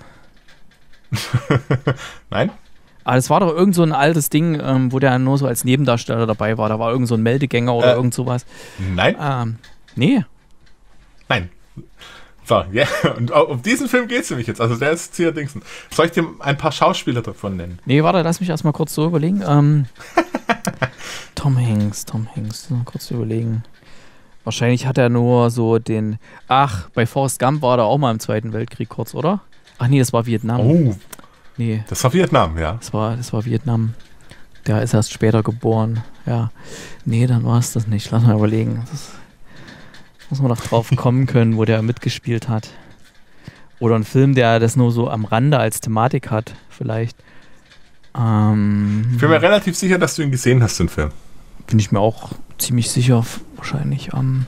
Nein. Ah, das war doch irgend so ein altes Ding, ähm, wo der nur so als Nebendarsteller dabei war. Da war irgend so ein Meldegänger oder äh, irgend sowas. Nein. Ähm, nee. Nein. So, ja, yeah. Und um diesen Film geht es nämlich jetzt. Also der ist hier Dingsen. Soll ich dir ein paar Schauspieler davon nennen? Nee, warte, lass mich erstmal kurz so überlegen. Ähm, Tom Hanks, Tom Hanks, kurz überlegen. Wahrscheinlich hat er nur so den... Ach, bei Forrest Gump war er auch mal im Zweiten Weltkrieg kurz, oder? Ach nee, das war Vietnam. Oh, nee. Das war Vietnam, ja. Das war, das war Vietnam. Der ist erst später geboren. Ja. Nee, dann war es das nicht. Lass mal überlegen. Das muss man doch drauf kommen können, wo der mitgespielt hat. Oder ein Film, der das nur so am Rande als Thematik hat, vielleicht. Ähm, ich bin mir relativ sicher, dass du ihn gesehen hast, den Film. Bin ich mir auch ziemlich sicher, wahrscheinlich. Ähm,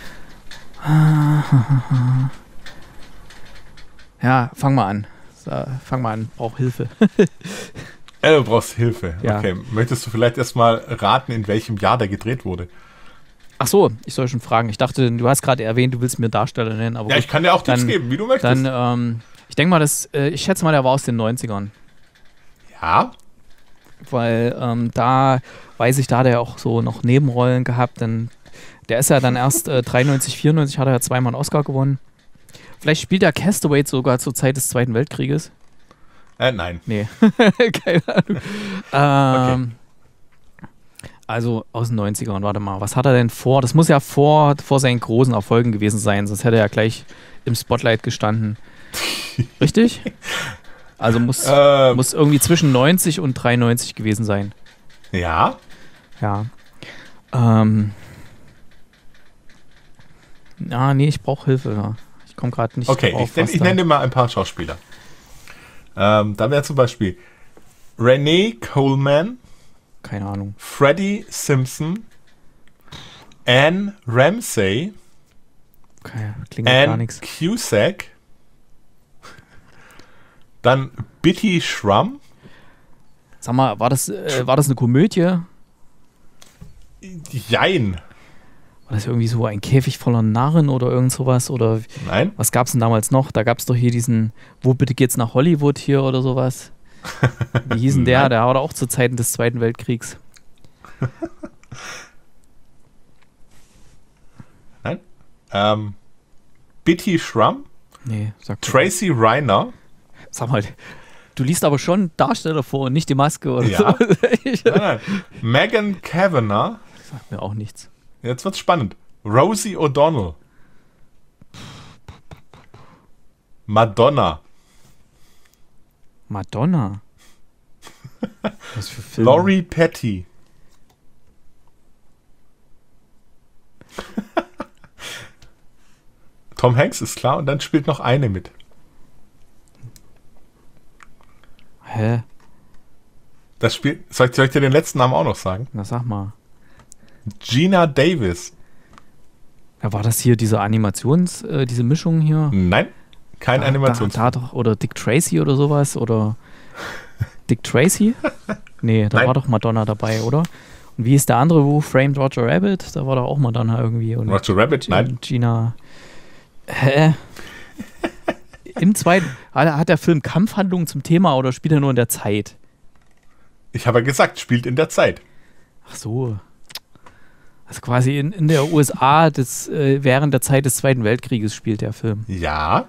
ja, fang mal an. So, fang mal an, brauch Hilfe. Ja, du brauchst Hilfe. Ja. Okay, möchtest du vielleicht erstmal raten, in welchem Jahr der gedreht wurde? Ach so, ich soll schon fragen. Ich dachte, du hast gerade erwähnt, du willst mir Darsteller nennen. Aber ja, gut, ich kann dir auch Tipps dann, geben, wie du möchtest. Dann, ähm, ich denke mal, das, äh, ich schätze mal, der war aus den neunzigern. Ja. Weil ähm, da, weiß ich, da hat er auch so noch Nebenrollen gehabt. Denn der ist ja dann erst äh, dreiundneunzig, vierundneunzig hat er ja zweimal einen Oscar gewonnen. Vielleicht spielt der Castaway sogar zur Zeit des Zweiten Weltkrieges. Äh, nein. Nee. Keine Ahnung. Ähm, okay. Also aus den neunzigern, warte mal, was hat er denn vor? Das muss ja vor, vor seinen großen Erfolgen gewesen sein, sonst hätte er ja gleich im Spotlight gestanden. Richtig? Also muss, ähm, muss irgendwie zwischen neunzig und dreiundneunzig gewesen sein. Ja. Ja. Ähm. Ah, nee, ich brauche Hilfe. Ja. Ich komme gerade nicht okay, drauf. Okay, ich, ich nenne dir mal ein paar Schauspieler. Ähm, da wäre zum Beispiel Renee Coleman. Keine Ahnung. Freddie Simpson. Anne Ramsey. Okay, klingt Anne gar nichts. Cusack. Dann Bitty Schramm. Sag mal, war das, äh, war das eine Komödie? Jein. War das irgendwie so ein Käfig voller Narren oder irgend sowas? Oder nein. Was gab es denn damals noch? Da gab es doch hier diesen, wo bitte geht's nach Hollywood hier oder sowas? Wie hieß denn der? Nein. Der war doch auch zu Zeiten des Zweiten Weltkriegs. Nein. Ähm, Bitty Schramm. Nee, sag Tracy Reiner. Sag mal, du liest aber schon Darsteller vor und nicht die Maske oder ja. so. Nein, nein. Megan Kavanagh. Sagt mir auch nichts. Jetzt wird's spannend. Rosie O'Donnell. Madonna. Madonna? Was für Filme? Laurie Petty. Tom Hanks ist klar und dann spielt noch eine mit. Hä? Das Spiel, soll ich, soll ich dir den letzten Namen auch noch sagen? Na, sag mal. Gina Davis. Ja, war das hier diese Animations, äh, diese Mischung hier? Nein, kein da, Animations. Da, da doch, oder Dick Tracy oder sowas, oder Dick Tracy? Nee, da Nein. war doch Madonna dabei, oder? Und wie ist der andere, wo Framed Roger Rabbit? Da war doch auch Madonna irgendwie. Und Roger Rabbit? Nein. Gina. Hä? Im zweiten, hat der Film Kampfhandlungen zum Thema oder spielt er nur in der Zeit? Ich habe ja gesagt, spielt in der Zeit. Ach so. Also quasi in, in der U S A des, äh, während der Zeit des Zweiten Weltkrieges spielt der Film. Ja.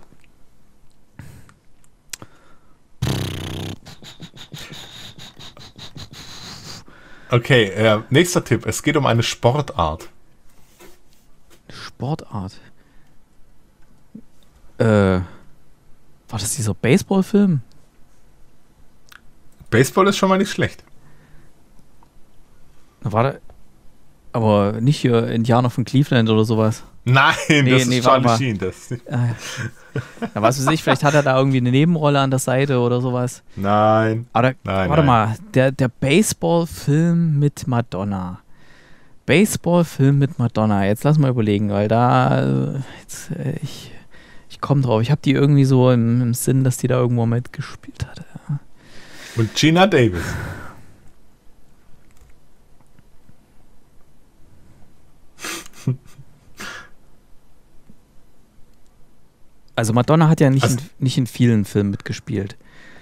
Okay, äh, nächster Tipp. Es geht um eine Sportart. Sportart? Äh, war das dieser Baseballfilm? Baseball ist schon mal nicht schlecht. War da, aber nicht hier Indianer von Cleveland oder sowas. Nein, nee, das nee, ist Charlie Sheen. Das ist nicht. Äh, ja, was weiß ich, vielleicht hat er da irgendwie eine Nebenrolle an der Seite oder sowas. Nein. Aber da, nein warte nein. mal, der, der Baseballfilm mit Madonna. Baseballfilm mit Madonna. Jetzt lass mal überlegen, weil da, jetzt, äh, ich, ich komme drauf. Ich habe die irgendwie so im, im Sinn, dass die da irgendwo mitgespielt hatte. Ja. Und Gina Davis. Also Madonna hat ja nicht, also, in, nicht in vielen Filmen mitgespielt.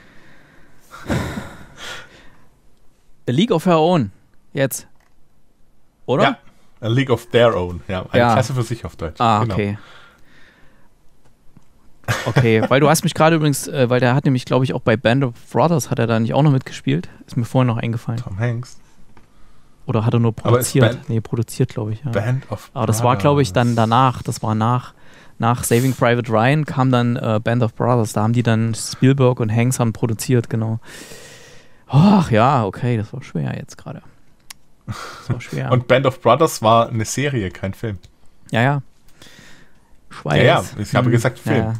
A League of Her Own. Jetzt. Oder? Ja, A League of Their Own. Ja, eine ja. Klasse für sich auf Deutsch. Ah, genau. okay. Okay, weil du hast mich gerade übrigens, äh, weil der hat nämlich, glaube ich, auch bei Band of Brothers hat er da nicht auch noch mitgespielt. Ist mir vorhin noch eingefallen. Tom Hanks. Oder hat er nur produziert? Band, nee, produziert, glaube ich. Ja. Band of Aber das war, glaube ich, dann danach. Das war nach, nach Saving Private Ryan kam dann äh, Band of Brothers. Da haben die dann Spielberg und Hanks haben produziert, genau. Ach ja, okay, das war schwer jetzt gerade. Das war schwer. Und Band of Brothers war eine Serie, kein Film. Ja, ja. Schweiß. Ja, ja, ich habe hm. gesagt Film. Ja.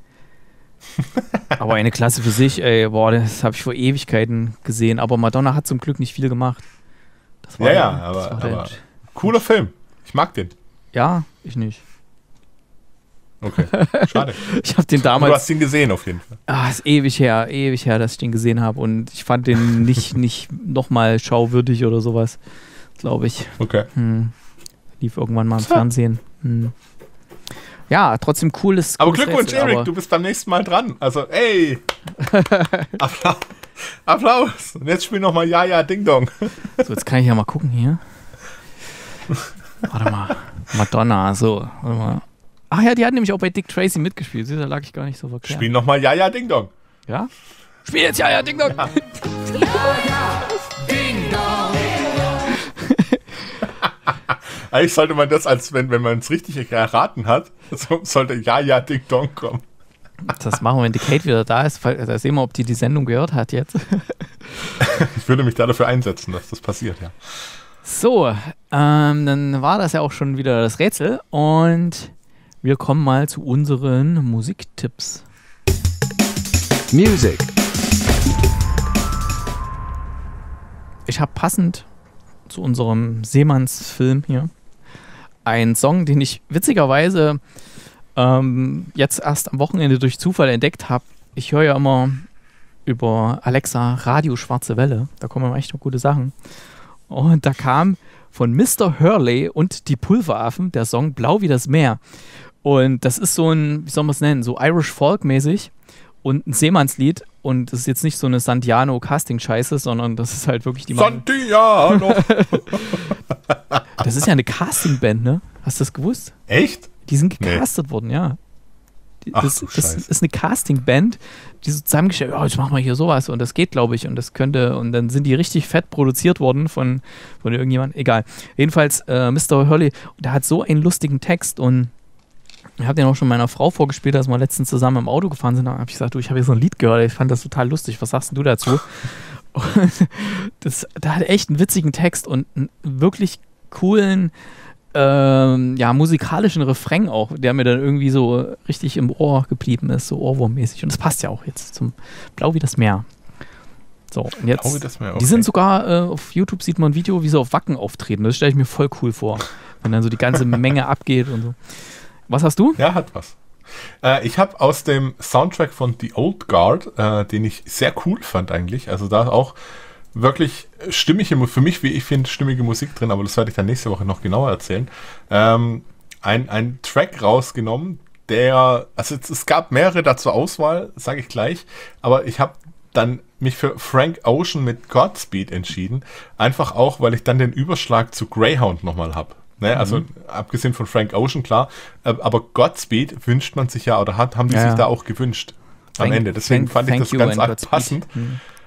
Aber eine Klasse für sich, ey, boah, das habe ich vor Ewigkeiten gesehen. Aber Madonna hat zum Glück nicht viel gemacht. Das war ja, der, ja, aber, aber cooler Film. Ich mag den. Ja, ich nicht. Okay, schade. Ich habe den damals... Du hast ihn gesehen auf jeden Fall. Ah, ist ewig her, ewig her, dass ich den gesehen habe. Und ich fand den nicht, nicht nochmal schauwürdig oder sowas, glaube ich. Okay. Hm. Lief irgendwann mal im Fernsehen. Hm. Ja, trotzdem cooles. Aber cooles Glückwunsch, Rätsel, Erik, du bist beim nächsten Mal dran. Also, ey! Applaus! Applaus! Und jetzt spiel nochmal Ja, ja, Ding Dong. So, jetzt kann ich ja mal gucken hier. Warte mal. Madonna, so. Warte mal. Ach ja, die hat nämlich auch bei Dick Tracy mitgespielt. Da lag ich gar nicht so verkehrt. Spiel nochmal Ja, ja, Ding Dong. Ja? Spiel jetzt Ja, ja, Ding Dong. Ja, ja, ja, Ding Dong. Eigentlich sollte man das, als wenn, wenn man es richtig erraten hat, so, sollte Ja, ja, Ding Dong kommen. Das machen wir, wenn die Kate wieder da ist. Da sehen wir, ob die die Sendung gehört hat jetzt. Ich würde mich da dafür einsetzen, dass das passiert, ja. So, ähm, dann war das ja auch schon wieder das Rätsel und wir kommen mal zu unseren Musiktipps. Music. Ich habe passend zu unserem Seemannsfilm hier einen Song, den ich witzigerweise ähm, jetzt erst am Wochenende durch Zufall entdeckt habe. Ich höre ja immer über Alexa Radio Schwarze Welle. Da kommen immer echt noch gute Sachen. Und da kam von Mister Hurley und die Pulveraffen der Song Blau wie das Meer. Und das ist so ein, wie soll man es nennen, so Irish Folk mäßig und ein Seemannslied. Und das ist jetzt nicht so eine Santiano-Casting-Scheiße, sondern das ist halt wirklich die... Santiano! Das ist ja eine Casting-Band, ne? Hast du das gewusst? Echt? Die sind gecastet nee. worden, ja. Die, Ach, das, das ist eine Casting-Band, die so zusammengestellt, ja, oh, jetzt machen wir hier sowas und das geht, glaube ich, und das könnte, und dann sind die richtig fett produziert worden von, von irgendjemandem, egal. Jedenfalls äh, Mister Hurley, der hat so einen lustigen Text und ich habe den auch schon meiner Frau vorgespielt, als wir letztens zusammen im Auto gefahren sind. Da habe ich gesagt, du, ich habe hier so ein Lied gehört, ich fand das total lustig, was sagst du dazu? Und das, der hat echt einen witzigen Text und einen wirklich coolen, ähm, ja, musikalischen Refrain auch, der mir dann irgendwie so richtig im Ohr geblieben ist, so ohrwurmmäßig. Und das passt ja auch jetzt zum Blau wie das Meer. So, und jetzt, Blau wie das Meer, okay. Die sind sogar, äh, auf YouTube sieht man ein Video, wie sie auf Wacken auftreten. Das stelle ich mir voll cool vor, wenn dann so die ganze Menge abgeht und so. Was hast du? Ja, hat was. Äh, ich habe aus dem Soundtrack von The Old Guard, äh, den ich sehr cool fand eigentlich, also da auch wirklich stimmige, für mich, wie ich finde, stimmige Musik drin, aber das werde ich dann nächste Woche noch genauer erzählen, ähm, ein, ein Track rausgenommen, der, also es, es gab mehrere da zur Auswahl, sage ich gleich, aber ich habe dann mich für Frank Ocean mit Godspeed entschieden, einfach auch, weil ich dann den Überschlag zu Greyhound nochmal habe. Ne, also mhm. abgesehen von Frank Ocean, klar, aber Godspeed wünscht man sich ja, oder hat, haben die ja, sich ja. da auch gewünscht am thank, Ende. Deswegen thank, fand ich das ganz arg passend. Mhm.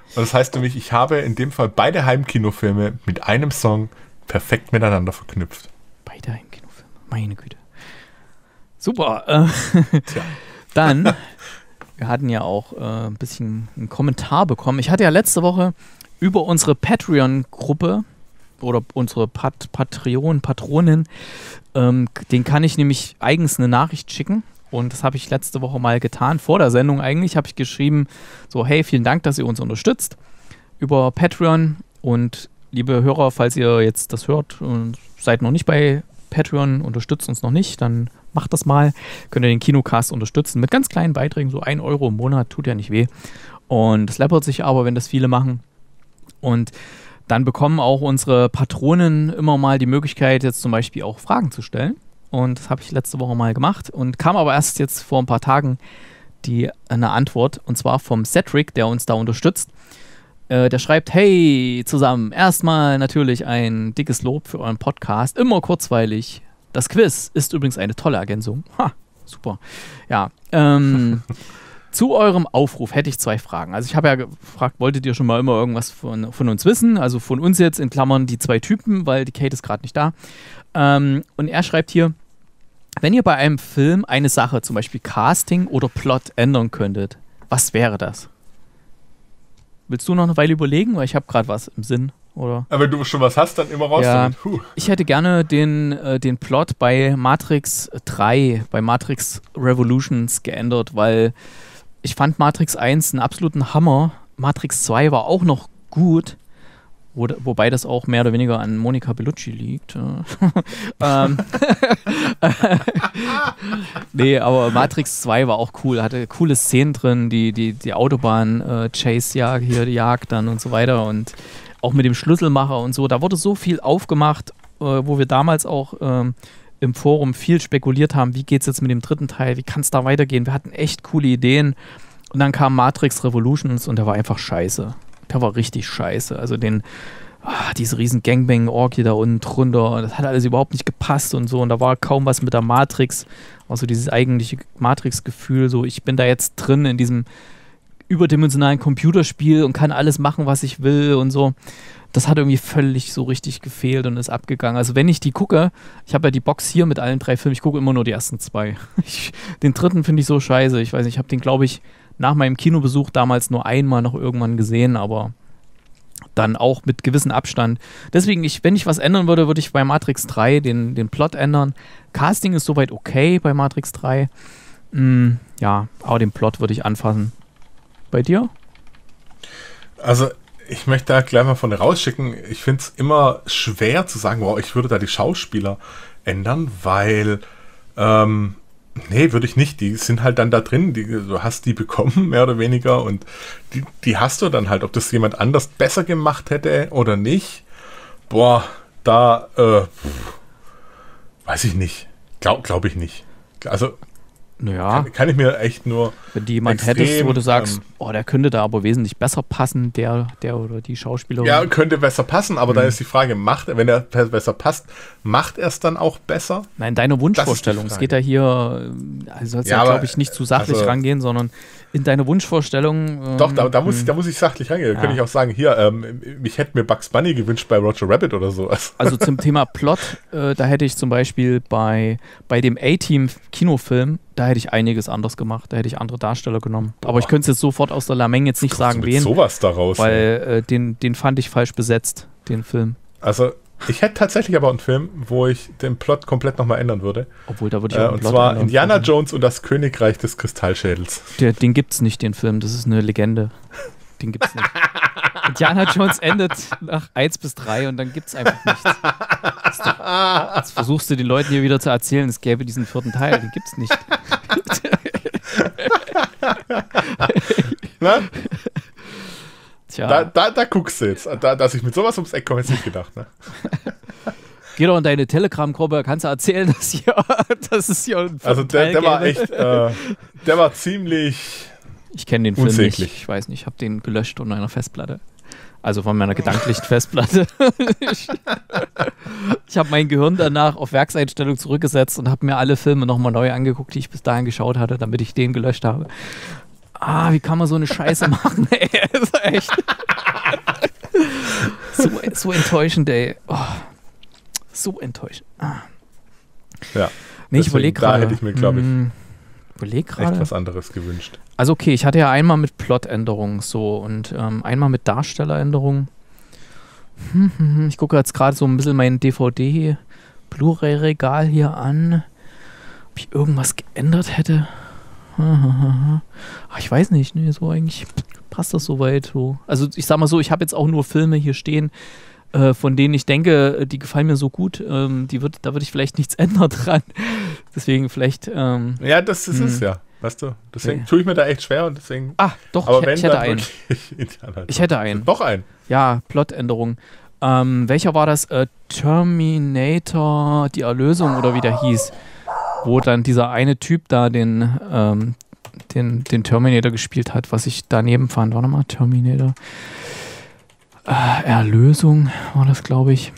Und das heißt nämlich, ich habe in dem Fall beide Heimkinofilme mit einem Song perfekt miteinander verknüpft. Beide Heimkinofilme, meine Güte. Super. Äh, Tja. Dann, wir hatten ja auch äh, ein bisschen einen Kommentar bekommen. Ich hatte ja letzte Woche über unsere Patreon-Gruppe oder unsere Pat Patreon, Patronin, ähm, den kann ich nämlich eigens eine Nachricht schicken. Und das habe ich letzte Woche mal getan. Vor der Sendung eigentlich habe ich geschrieben, so, hey, vielen Dank, dass ihr uns unterstützt über Patreon. Und liebe Hörer, falls ihr jetzt das hört und seid noch nicht bei Patreon, unterstützt uns noch nicht, dann macht das mal. Könnt ihr den Kinocast unterstützen mit ganz kleinen Beiträgen, so ein Euro im Monat, tut ja nicht weh. Und es läppert sich aber, wenn das viele machen. Und dann bekommen auch unsere Patronen immer mal die Möglichkeit, jetzt zum Beispiel auch Fragen zu stellen. Und das habe ich letzte Woche mal gemacht und kam aber erst jetzt vor ein paar Tagen die, eine Antwort, und zwar vom Cedric, der uns da unterstützt. Äh, der schreibt, hey zusammen, erstmal natürlich ein dickes Lob für euren Podcast, immer kurzweilig. Das Quiz ist übrigens eine tolle Ergänzung. Ha, super. Ja, ähm, zu eurem Aufruf hätte ich zwei Fragen. Also ich habe ja gefragt, wolltet ihr schon mal immer irgendwas von, von uns wissen? Also von uns jetzt in Klammern die zwei Typen, weil die Kate ist gerade nicht da. Ähm, und er schreibt hier, wenn ihr bei einem Film eine Sache, zum Beispiel Casting oder Plot, ändern könntet, was wäre das? Willst du noch eine Weile überlegen? Weil ich habe gerade was im Sinn, oder? Aber wenn du schon was hast, dann immer raus ja, damit. Puh. Ich hätte gerne den, äh, den Plot bei Matrix drei, bei Matrix Revolutions geändert, weil ich fand Matrix eins einen absoluten Hammer. Matrix zwei war auch noch gut. Wo, wobei das auch mehr oder weniger an Monica Bellucci liegt. ähm, nee, aber Matrix zwei war auch cool, hatte coole Szenen drin, die, die, die Autobahn-Chase-Jagd, hier die Jagd dann und so weiter und auch mit dem Schlüsselmacher und so. Da wurde so viel aufgemacht, äh, wo wir damals auch ähm, im Forum viel spekuliert haben, wie geht's jetzt mit dem dritten Teil, wie kann es da weitergehen. Wir hatten echt coole Ideen und dann kam Matrix Revolutions und der war einfach scheiße. Der war richtig scheiße. Also den, ah, diese riesen Gangbang-Orgie da unten drunter, das hat alles überhaupt nicht gepasst und so. Und da war kaum was mit der Matrix. Also dieses eigentliche Matrix-Gefühl, so ich bin da jetzt drin in diesem überdimensionalen Computerspiel und kann alles machen, was ich will und so. Das hat irgendwie völlig so richtig gefehlt und ist abgegangen. Also wenn ich die gucke, ich habe ja die Box hier mit allen drei Filmen, ich gucke immer nur die ersten zwei. Ich, den dritten finde ich so scheiße. Ich weiß nicht, ich habe den, glaube ich, nach meinem Kinobesuch damals nur einmal noch irgendwann gesehen, aber dann auch mit gewissem Abstand. Deswegen, ich, wenn ich was ändern würde, würde ich bei Matrix drei den, den Plot ändern. Casting ist soweit okay bei Matrix drei. Mm, ja, aber den Plot würde ich anfassen. Bei dir? Also, ich möchte da gleich mal von rausschicken. Ich finde es immer schwer zu sagen, wow, ich würde da die Schauspieler ändern, weil ähm, nee, würde ich nicht. Die sind halt dann da drin. Die, du hast die bekommen, mehr oder weniger. Und die, die hast du dann halt. Ob das jemand anders besser gemacht hätte oder nicht. Boah, da äh, weiß ich nicht. Glaube glaub ich nicht. Also naja, kann, kann ich mir echt nur wenn die jemand extrem, hättest, wo du sagst, ähm, oh, der könnte da aber wesentlich besser passen, der, der oder die Schauspielerin. Ja, könnte besser passen, aber mhm. dann ist die Frage, macht wenn er besser passt, macht er es dann auch besser? Nein, deine Wunschvorstellung. Es geht ja hier, also sollst ja, ja glaube ich, nicht zu sachlich also, rangehen, sondern in deine Wunschvorstellung. Ähm, doch, da, da, muss ich, da muss ich sachlich rangehen. Da ja. könnte ich auch sagen, hier, ähm, ich hätte mir Bugs Bunny gewünscht bei Roger Rabbit oder so. Also zum Thema Plot, äh, da hätte ich zum Beispiel bei, bei dem A-Team-Kinofilm, da hätte ich einiges anders gemacht. Da hätte ich andere Darsteller genommen. Boah. Aber ich könnte es jetzt sofort aus der Lameng jetzt nicht sagen, wen. Sowas daraus. Weil äh, den, den fand ich falsch besetzt, den Film. Also ich hätte tatsächlich aber einen Film, wo ich den Plot komplett nochmal ändern würde. Obwohl, da würde ich äh, auch einen Und Plot zwar ändern. Indiana Jones und das Königreich des Kristallschädels. Der, den gibt's nicht, den Film. Das ist eine Legende. Den gibt's nicht. Indiana Jones endet nach eins bis drei und dann gibt's einfach nichts. Doch, jetzt versuchst du den Leuten hier wieder zu erzählen, es gäbe diesen vierten Teil. Den gibt's nicht. Na? Tja. Da, da, da guckst du jetzt. Da, dass ich mit sowas ums Eck komme, hätte ich nicht gedacht. Ne? Geh doch in deine Telegram-Gruppe, kannst du erzählen, dass, hier, dass es hier einen Also der, Teil der war gäbe. echt, äh, der war ziemlich Ich kenne den Film unsäglich. nicht, ich weiß nicht, ich habe den gelöscht unter einer Festplatte. Also von meiner gedanklichen Festplatte. ich ich habe mein Gehirn danach auf Werkseinstellung zurückgesetzt und habe mir alle Filme nochmal neu angeguckt, die ich bis dahin geschaut hatte, damit ich den gelöscht habe. ah, wie kann man so eine Scheiße machen, ey? Das ist echt so, so enttäuschend, ey. Oh, so enttäuschend. Ah. Ja. Nee, ich überlege gerade. Da hätte ich mir, glaube ich, mh, überleg echt was anderes gewünscht. Also okay, ich hatte ja einmal mit Plotänderungen so und ähm, einmal mit Darstelleränderungen. Hm, hm, hm. Ich gucke jetzt gerade so ein bisschen mein D V D Blu-ray-Regal hier an. Ob ich irgendwas geändert hätte. Ach, ich weiß nicht, nee, so eigentlich passt das soweit. So. Also ich sag mal so, ich habe jetzt auch nur Filme hier stehen, äh, von denen ich denke, die gefallen mir so gut, ähm, die wird, da würde ich vielleicht nichts ändern dran. Deswegen vielleicht... Ähm, ja, das ist es ja, weißt du. Deswegen ja. tue ich mir da echt schwer und deswegen... Ah, doch, aber ich, wenn, ich hätte einen. Ich hätte einen. Doch einen. Ja, Plotänderung. Ähm, welcher war das? Äh, Terminator, die Erlösung oder wie der hieß? Wo dann dieser eine Typ da den, ähm, den, den Terminator gespielt hat, was ich daneben fand. Warte mal, Terminator. Äh, Erlösung war das, glaube ich.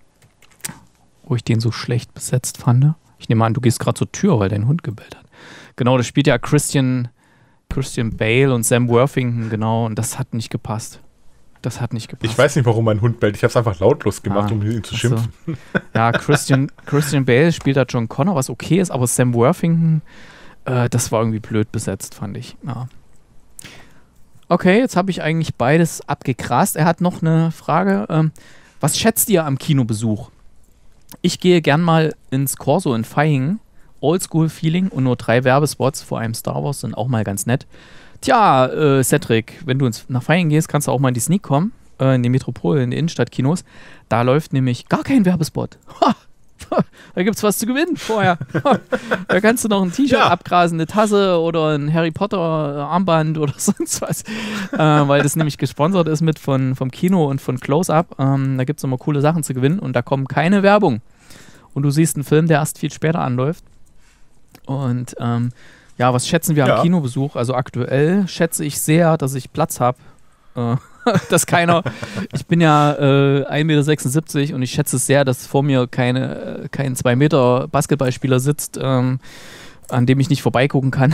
Wo ich den so schlecht besetzt fand. Ich nehme an, du gehst gerade zur Tür, weil dein Hund gebellt hat. Genau, das spielt ja Christian, Christian Bale und Sam Worthington, genau. Und das hat nicht gepasst. Das hat nicht gepasst. Ich weiß nicht, warum mein Hund bellt. Ich habe es einfach lautlos gemacht, ah, um ihn zu schimpfen. So. Ja, Christian, Christian Bale spielt da John Connor, was okay ist, aber Sam Worthington, äh, das war irgendwie blöd besetzt, fand ich. Ja. Okay, jetzt habe ich eigentlich beides abgegrast. Er hat noch eine Frage. Ähm, was schätzt ihr am Kinobesuch? Ich gehe gern mal ins Corso in Vaihingen. Oldschool-Feeling und nur drei Werbespots vor einem Star Wars sind auch mal ganz nett. Tja, äh, Cedric, wenn du ins, nach Vaihingen gehst, kannst du auch mal in die Sneak kommen, äh, in die Metropole, in die Innenstadtkinos. Da läuft nämlich gar kein Werbespot. Ha! Da gibt's was zu gewinnen vorher. Da kannst du noch ein T-Shirt ja. abgrasen, eine Tasse oder ein Harry Potter Armband oder sonst was. Äh, weil das nämlich gesponsert ist mit von, vom Kino und von Close-Up. Ähm, da gibt's immer coole Sachen zu gewinnen und da kommt keine Werbung. Und du siehst einen Film, der erst viel später anläuft. Und ähm, ja, was schätzen wir ja. am Kinobesuch? Also aktuell schätze ich sehr, dass ich Platz habe. Äh, dass keiner, ich bin ja äh, ein Meter sechsundsiebzig und ich schätze es sehr, dass vor mir keine, kein zwei Meter Basketballspieler sitzt, ähm, an dem ich nicht vorbeigucken kann.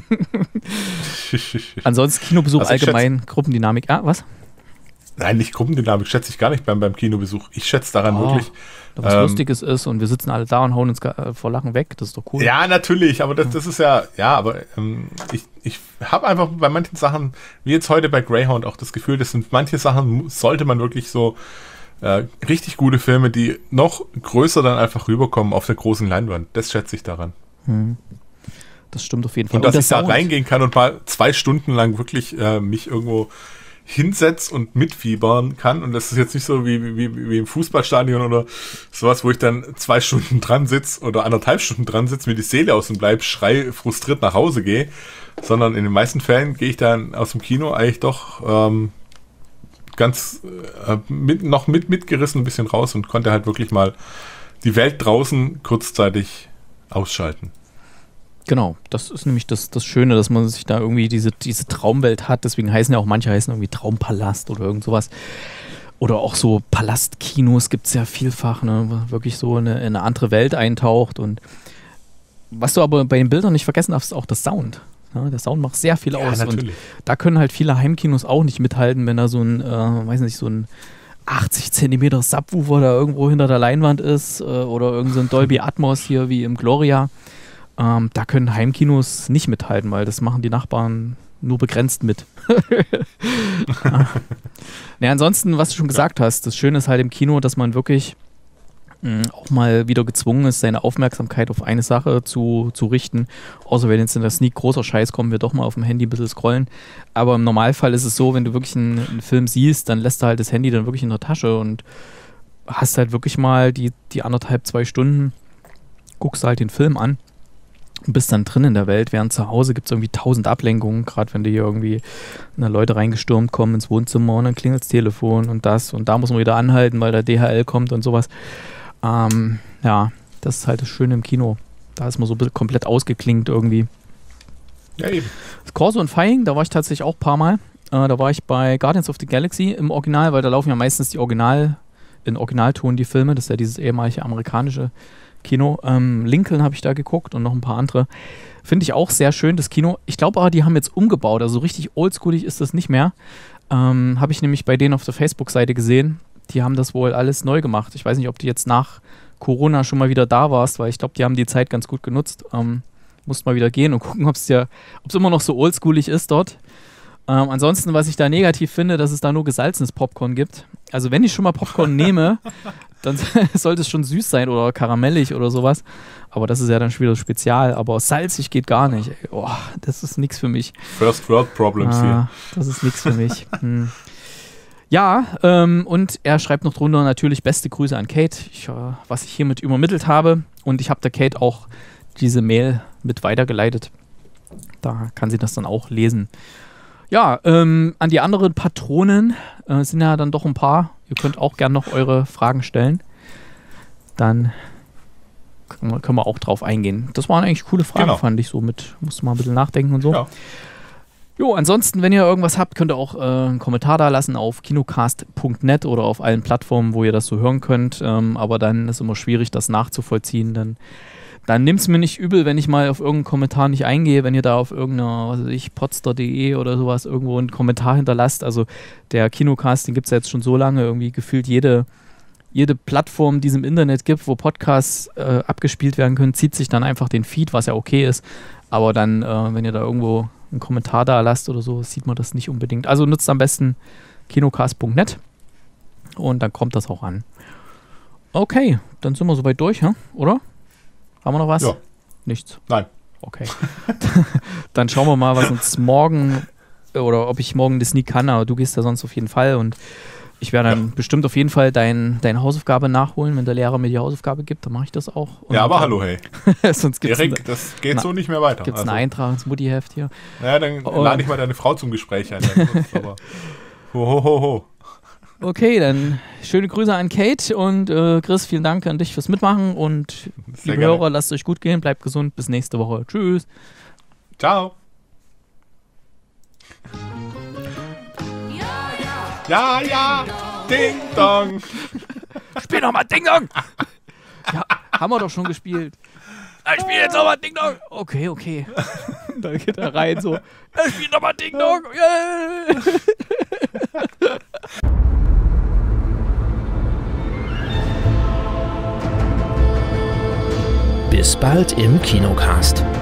Ansonsten Kinobesuch also allgemein, Gruppendynamik. Ah, was? Nein, nicht Gruppendynamik, schätze ich gar nicht beim, beim Kinobesuch. Ich schätze daran oh, wirklich... was ähm, Lustiges ist und wir sitzen alle da und hauen uns äh, vor Lachen weg, das ist doch cool. Ja, natürlich, aber das, das ist ja, ja, aber ähm, ich, ich habe einfach bei manchen Sachen, wie jetzt heute bei Greyhound, auch das Gefühl, das sind manche Sachen, sollte man wirklich so äh, richtig gute Filme, die noch größer dann einfach rüberkommen auf der großen Leinwand, das schätze ich daran. Hm. Das stimmt auf jeden Fall. Und, und dass ich da reingehen kann und mal zwei Stunden lang wirklich äh, mich irgendwo hinsetzt und mitfiebern kann. Und das ist jetzt nicht so wie, wie, wie im Fußballstadion oder sowas, wo ich dann zwei Stunden dran sitze oder anderthalb Stunden dran sitze, mir die Seele aus dem Leib schrei, frustriert nach Hause gehe, sondern in den meisten Fällen gehe ich dann aus dem Kino eigentlich doch ähm, ganz äh, mit, noch mit mitgerissen ein bisschen raus und konnte halt wirklich mal die Welt draußen kurzzeitig ausschalten. Genau, das ist nämlich das, das Schöne, dass man sich da irgendwie diese, diese Traumwelt hat. Deswegen heißen ja auch manche heißen irgendwie Traumpalast oder irgend sowas. Oder auch so Palastkinos gibt es ja vielfach, ne, wo wirklich so in eine, in eine andere Welt eintaucht. Und was du aber bei den Bildern nicht vergessen darfst, ist auch das Sound. Ja, der Sound macht sehr viel aus. Ja, natürlich. Und da können halt viele Heimkinos auch nicht mithalten, wenn da so ein, äh, weiß nicht, so ein achtzig Zentimeter Subwoofer da irgendwo hinter der Leinwand ist äh, oder irgend so ein Dolby Atmos hier wie im Gloria. Ähm, da können Heimkinos nicht mithalten, weil das machen die Nachbarn nur begrenzt mit. Ja, ansonsten, was du schon gesagt hast, das Schöne ist halt im Kino, dass man wirklich mh, auch mal wieder gezwungen ist, seine Aufmerksamkeit auf eine Sache zu, zu richten. Außer wenn jetzt in der Sneak großer Scheiß kommen, wir doch mal auf dem Handy ein bisschen scrollen. Aber im Normalfall ist es so, wenn du wirklich einen, einen Film siehst, dann lässt du halt das Handy dann wirklich in der Tasche und hast halt wirklich mal die, die anderthalb, zwei Stunden, guckst halt den Film an. Und bist dann drin in der Welt, während zu Hause gibt es irgendwie tausend Ablenkungen, gerade wenn da hier irgendwie na, Leute reingestürmt kommen ins Wohnzimmer und dann klingelt das Telefon und das und da muss man wieder anhalten, weil der D H L kommt und sowas. Ähm, ja, das ist halt das Schöne im Kino. Da ist man so ein bisschen komplett ausgeklingt irgendwie. Ja, eben. Das Corso in Vaihingen, da war ich tatsächlich auch ein paar Mal. Äh, da war ich bei Guardians of the Galaxy im Original, weil da laufen ja meistens die Original, in Originalton die Filme. Das ist ja dieses ehemalige amerikanische Kino. Ähm, Lincoln habe ich da geguckt und noch ein paar andere. Finde ich auch sehr schön, das Kino. Ich glaube aber, die haben jetzt umgebaut. Also richtig oldschoolig ist das nicht mehr. Ähm, habe ich nämlich bei denen auf der Facebook-Seite gesehen. Die haben das wohl alles neu gemacht. Ich weiß nicht, ob du jetzt nach Corona schon mal wieder da warst, weil ich glaube, die haben die Zeit ganz gut genutzt. Ähm, musst mal wieder gehen und gucken, ob es ja, ob es immer noch so oldschoolig ist dort. Ähm, ansonsten, was ich da negativ finde, dass es da nur gesalzenes Popcorn gibt. Also wenn ich schon mal Popcorn nehme, dann sollte es schon süß sein oder karamellig oder sowas. Aber das ist ja dann schon wieder spezial. Aber salzig geht gar nicht. Ey. Oh, das ist nichts für mich. First World Problems ah, hier. Das ist nichts für mich. Hm. Ja, ähm, und er schreibt noch drunter natürlich beste Grüße an Kate, ich, äh, was ich hiermit übermittelt habe. Und ich habe der Kate auch diese Mail mit weitergeleitet. Da kann sie das dann auch lesen. Ja, ähm, an die anderen Patronen äh, sind ja dann doch ein paar. Ihr könnt auch gerne noch eure Fragen stellen. Dann können wir, können wir auch drauf eingehen. Das waren eigentlich coole Fragen, genau. Fand ich so mit. Musste mal ein bisschen nachdenken und so. Ja. Jo, ansonsten, wenn ihr irgendwas habt, könnt ihr auch äh, einen Kommentar da lassen auf kinocast punkt net oder auf allen Plattformen, wo ihr das so hören könnt. Ähm, aber dann ist immer schwierig, das nachzuvollziehen. Dann Dann nimmt es mir nicht übel, wenn ich mal auf irgendeinen Kommentar nicht eingehe, wenn ihr da auf irgendeiner, was weiß ich, potster punkt de oder sowas irgendwo einen Kommentar hinterlasst. Also der Kinocast, den gibt es ja jetzt schon so lange, irgendwie gefühlt jede, jede Plattform, die es im Internet gibt, wo Podcasts äh, abgespielt werden können, zieht sich dann einfach den Feed, was ja okay ist. Aber dann, äh, wenn ihr da irgendwo einen Kommentar da lasst oder so, sieht man das nicht unbedingt. Also nutzt am besten kinocast punkt net und dann kommt das auch an. Okay, dann sind wir soweit durch, ja? Oder? Haben wir noch was? Ja. Nichts? Nein. Okay. Dann schauen wir mal, was uns morgen, oder ob ich morgen das nie kann, aber du gehst da sonst auf jeden Fall und ich werde dann ja. bestimmt auf jeden Fall dein, deine Hausaufgabe nachholen, wenn der Lehrer mir die Hausaufgabe gibt, dann mache ich das auch. Und ja, aber hallo, hey. Sonst gibt's Erik, ein, das geht na, so nicht mehr weiter. Gibt es also. einen Eintrag ins Mutti-Heft hier? Naja, dann oh. lade ich mal deine Frau zum Gespräch ein. Aber ho, ho, ho, ho. Okay, dann schöne Grüße an Kate und äh, Chris, vielen Dank an dich fürs Mitmachen und Sehr liebe gerne. Hörer, lasst euch gut gehen, bleibt gesund, bis nächste Woche. Tschüss. Ciao. Ja, ja, Ding Dong. Spiel nochmal Ding Dong. Ja, haben wir doch schon gespielt. Ich spiele jetzt nochmal Ding Dong. Okay, okay. Da geht er rein so. Ich spiele nochmal Ding Dong. Yeah. Bis bald im Kinocast.